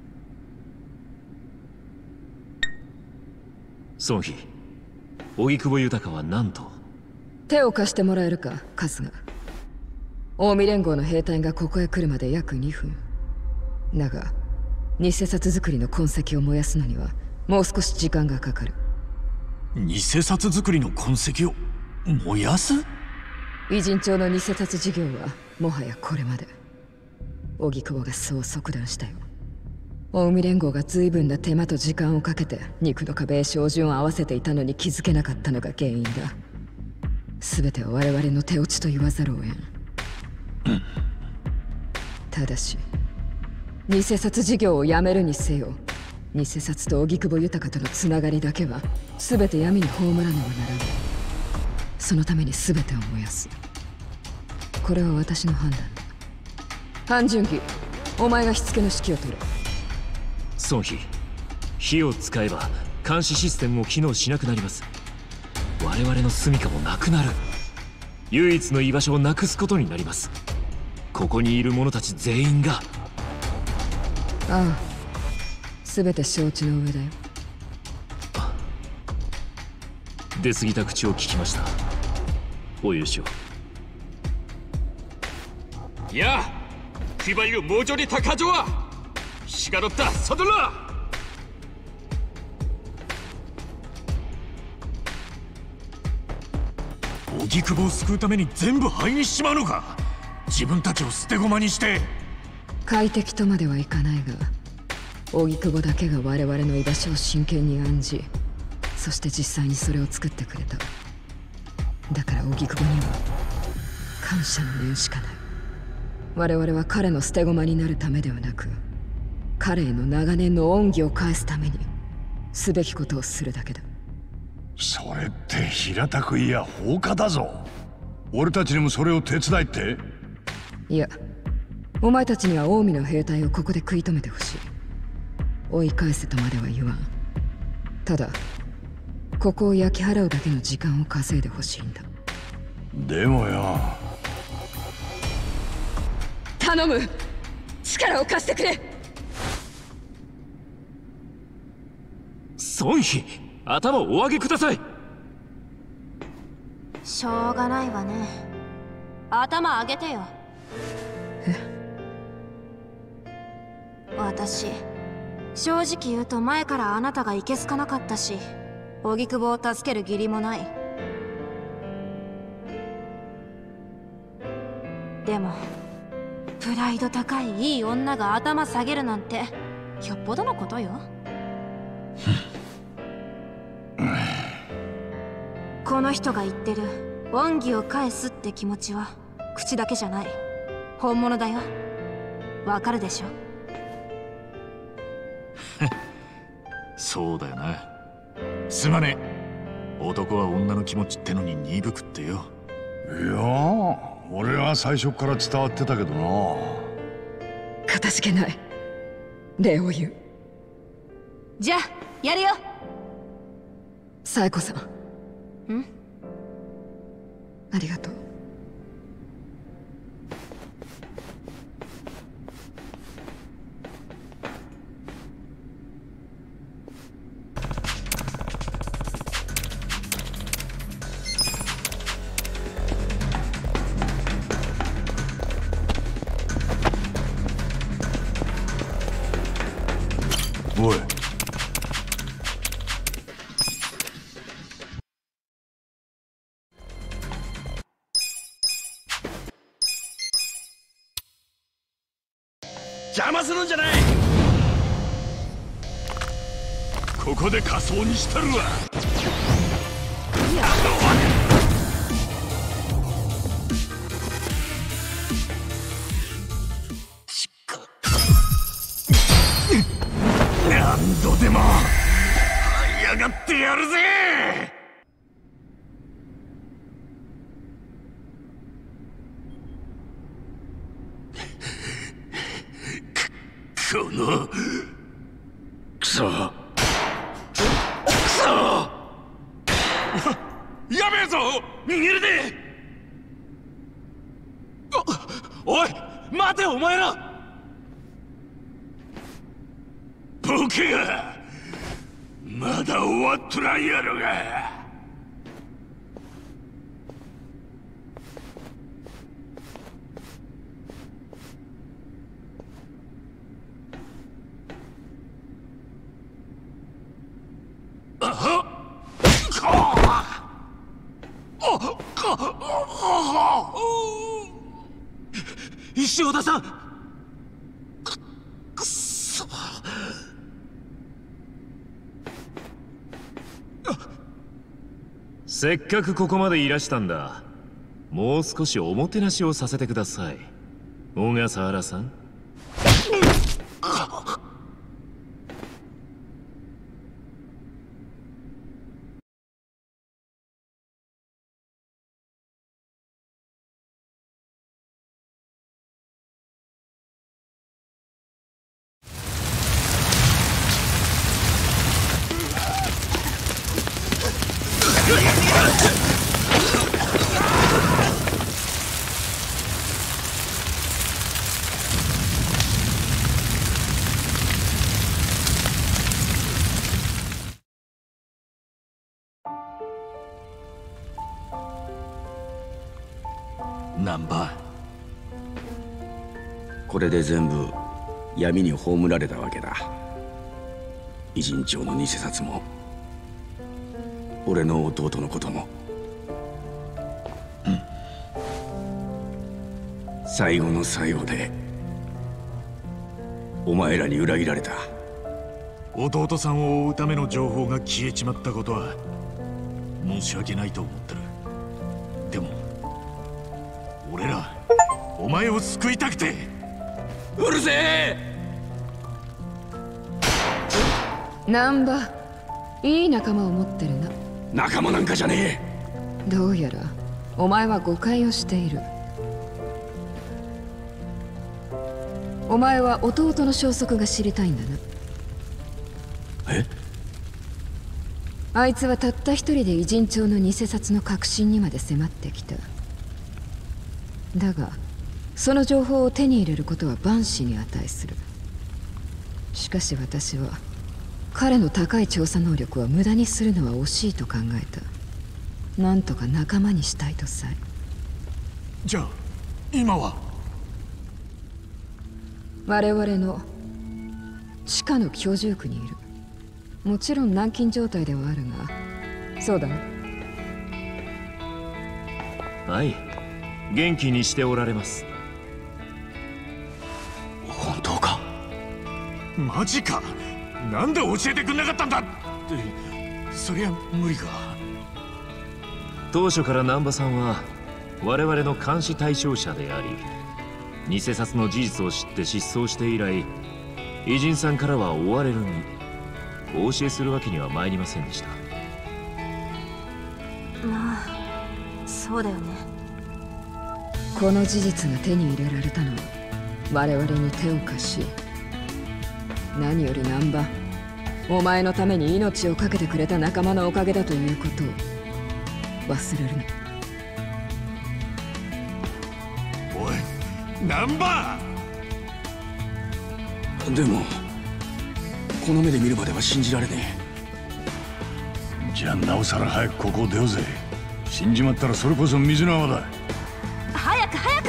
う。孫妃、荻窪豊は何と？ 手を貸してもらえるか、春日。近江連合の兵隊がここへ来るまで約にふん。だが偽札作りの痕跡を燃やすのにはもう少し時間がかかる。 偽札作りの痕跡を燃やす？ 偉人帳の偽札事業はもはやこれまで。荻窪がそう即断したよ。近江連合が随分な手間と時間をかけて肉の壁へ照準を合わせていたのに気づけなかったのが原因だ。全ては我々の手落ちと言わざるを得ん。 うん、 ただし偽札事業をやめるにせよ、偽札と荻窪豊とのつながりだけは全て闇に葬らねばならない。そのために全てを燃やす。これは私の判断だ。半純義、お前が火付けの指揮を取る。 孫妃、火を使えば監視システムも機能しなくなります。我々の住処もなくなる。唯一の居場所をなくすことになります。ここにいる者たち全員が。 ああ、全て承知の上だよ。 出過ぎた口を聞きました。お許しを。 いや、그 바이오 모조리 다 가져와. 시간 없다. 서둘러. 荻窪を救うために全部灰にしちまうのか。自分たちを捨て駒にして。 快適とまではいかないが、荻窪だけが我々の居場所を真剣に案じ、そして実際にそれを作ってくれた。だから荻窪には感謝の念しかない。我々は彼の捨て駒になるためではなく、彼への長年の恩義を返すためにすべきことをするだけだ。 それって平たく言や放火だぞ。俺たちにもそれを手伝いって？ いや、お前たちには近江の兵隊をここで食い止めてほしい。追い返せとまでは言わん。ただここを焼き払うだけの時間を稼いでほしいんだ。 でもよ、 頼む、力を貸してくれ。 孫妃、頭をお上げください。 しょうがないわね。頭上げてよ。私正直言うと前からあなたがいけすかなかったし、荻窪を助ける義理もない。でもプライド高いいい女が頭下げるなんてよっぽどのことよ。この人が言ってる恩義を返すって気持ちは口だけじゃない、本物だよ。わかるでしょ？ そうだよな。すまねえ。男は女の気持ちってのに鈍くってよ。 いや、俺は最初から伝わってたけどな。 かたじけない。礼を言う。 じゃあやるよ。 冴子さん。 ん？ ありがとう。 おい、 邪魔するんじゃない。ここで仮装にしたるわ。何度でも這い上がってやるぜ。このクソクソやべえぞ。逃げるで。おい待てお前ら。ボケがまだ終わっとらんやろが。石尾田さん、く、くっそ。 せっかくここまでいらしたんだ。もう少しおもてなしをさせてください、小笠原さん。 難波、 これで全部闇に葬られたわけだ。偉人帳の偽札も俺の弟のことも。うん、最後の最後でお前らに裏切られた。 弟さんを追うための情報が消えちまったことは申し訳ないと思ってる。でも俺らお前を救いたくて。 うるせえ。 難波、いい仲間を持ってるな。 仲間なんかじゃねえ。どうやらお前は誤解をしている。お前は弟の消息が知りたいんだな。 え？ あいつはたった一人で偉人帳の偽札の核心にまで迫ってきた。だがその情報を手に入れることは万死に値する。しかし私は彼の高い調査能力は無駄にするのは惜しいと考えた。なんとか仲間にしたいとさえ。 じゃあ今は我々の地下の居住区にいる。もちろん軟禁状態ではあるが、そうだな。 はい、元気にしておられます。 本当か？ マジか。なんで教えてくんなかったんだって。そりゃ無理か。 当初から難波さんは我々の監視対象者であり、偽札の事実を知って失踪して以来、偉人さんからは追われる身、お教えするわけには参りませんでした。 まあそうだよね。 この事実が手に入れられたのは我々に手を貸し、何より難波、お前のために命を懸けてくれた仲間のおかげだということを忘れるな。 おい、難波！ でもこの目で見るまでは信じられねえ。じゃあなおさら早くここを出ようぜ。死んじまったらそれこそ水の泡だ。 早く早く。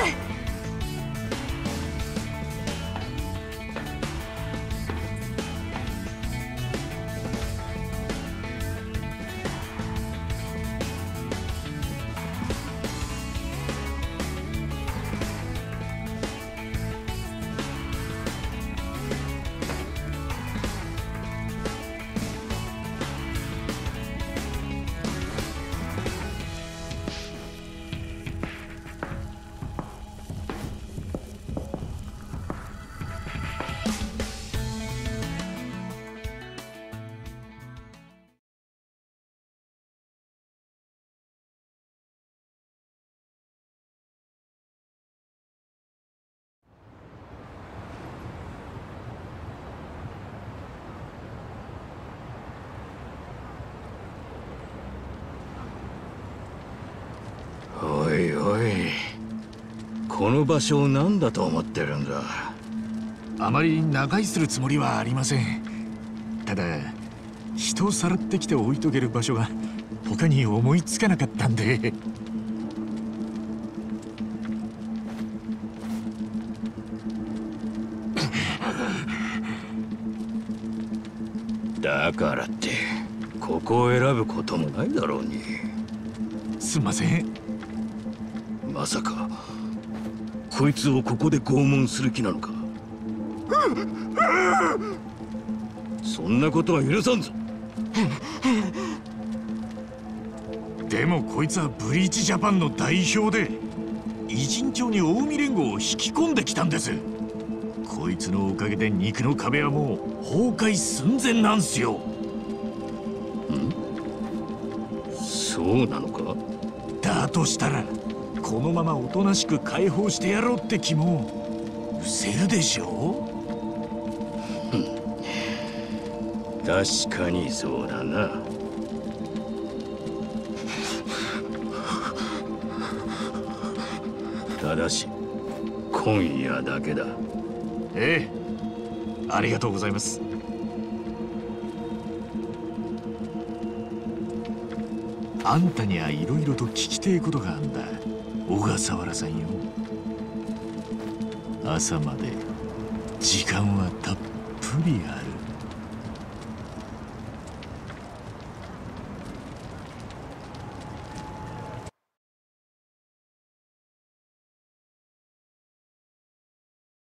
この場所を何だと思ってるんだ。 あまり長居するつもりはありません。ただ人をさらってきて置いとける場所が他に思いつかなかったんで。 だからってここを選ぶこともないだろうに。 すんません。 まさかこいつをここで拷問する気なのか。そんなことは許さんぞ。 でもこいつはブリーチジャパンの代表で偉人町に近江連合を引き込んできたんです。こいつのおかげで肉の壁はもう崩壊寸前なんすよ。 ん？そうなのか？ だとしたらこのままおとなしく解放してやろうって気も失せるでしょ。 確かにそうだな。ただし今夜だけだ。 ええ、ありがとうございます。あんたにはいろいろと聞きてえことがあんだ、小笠原さんよ。朝まで時間はたっぷりある。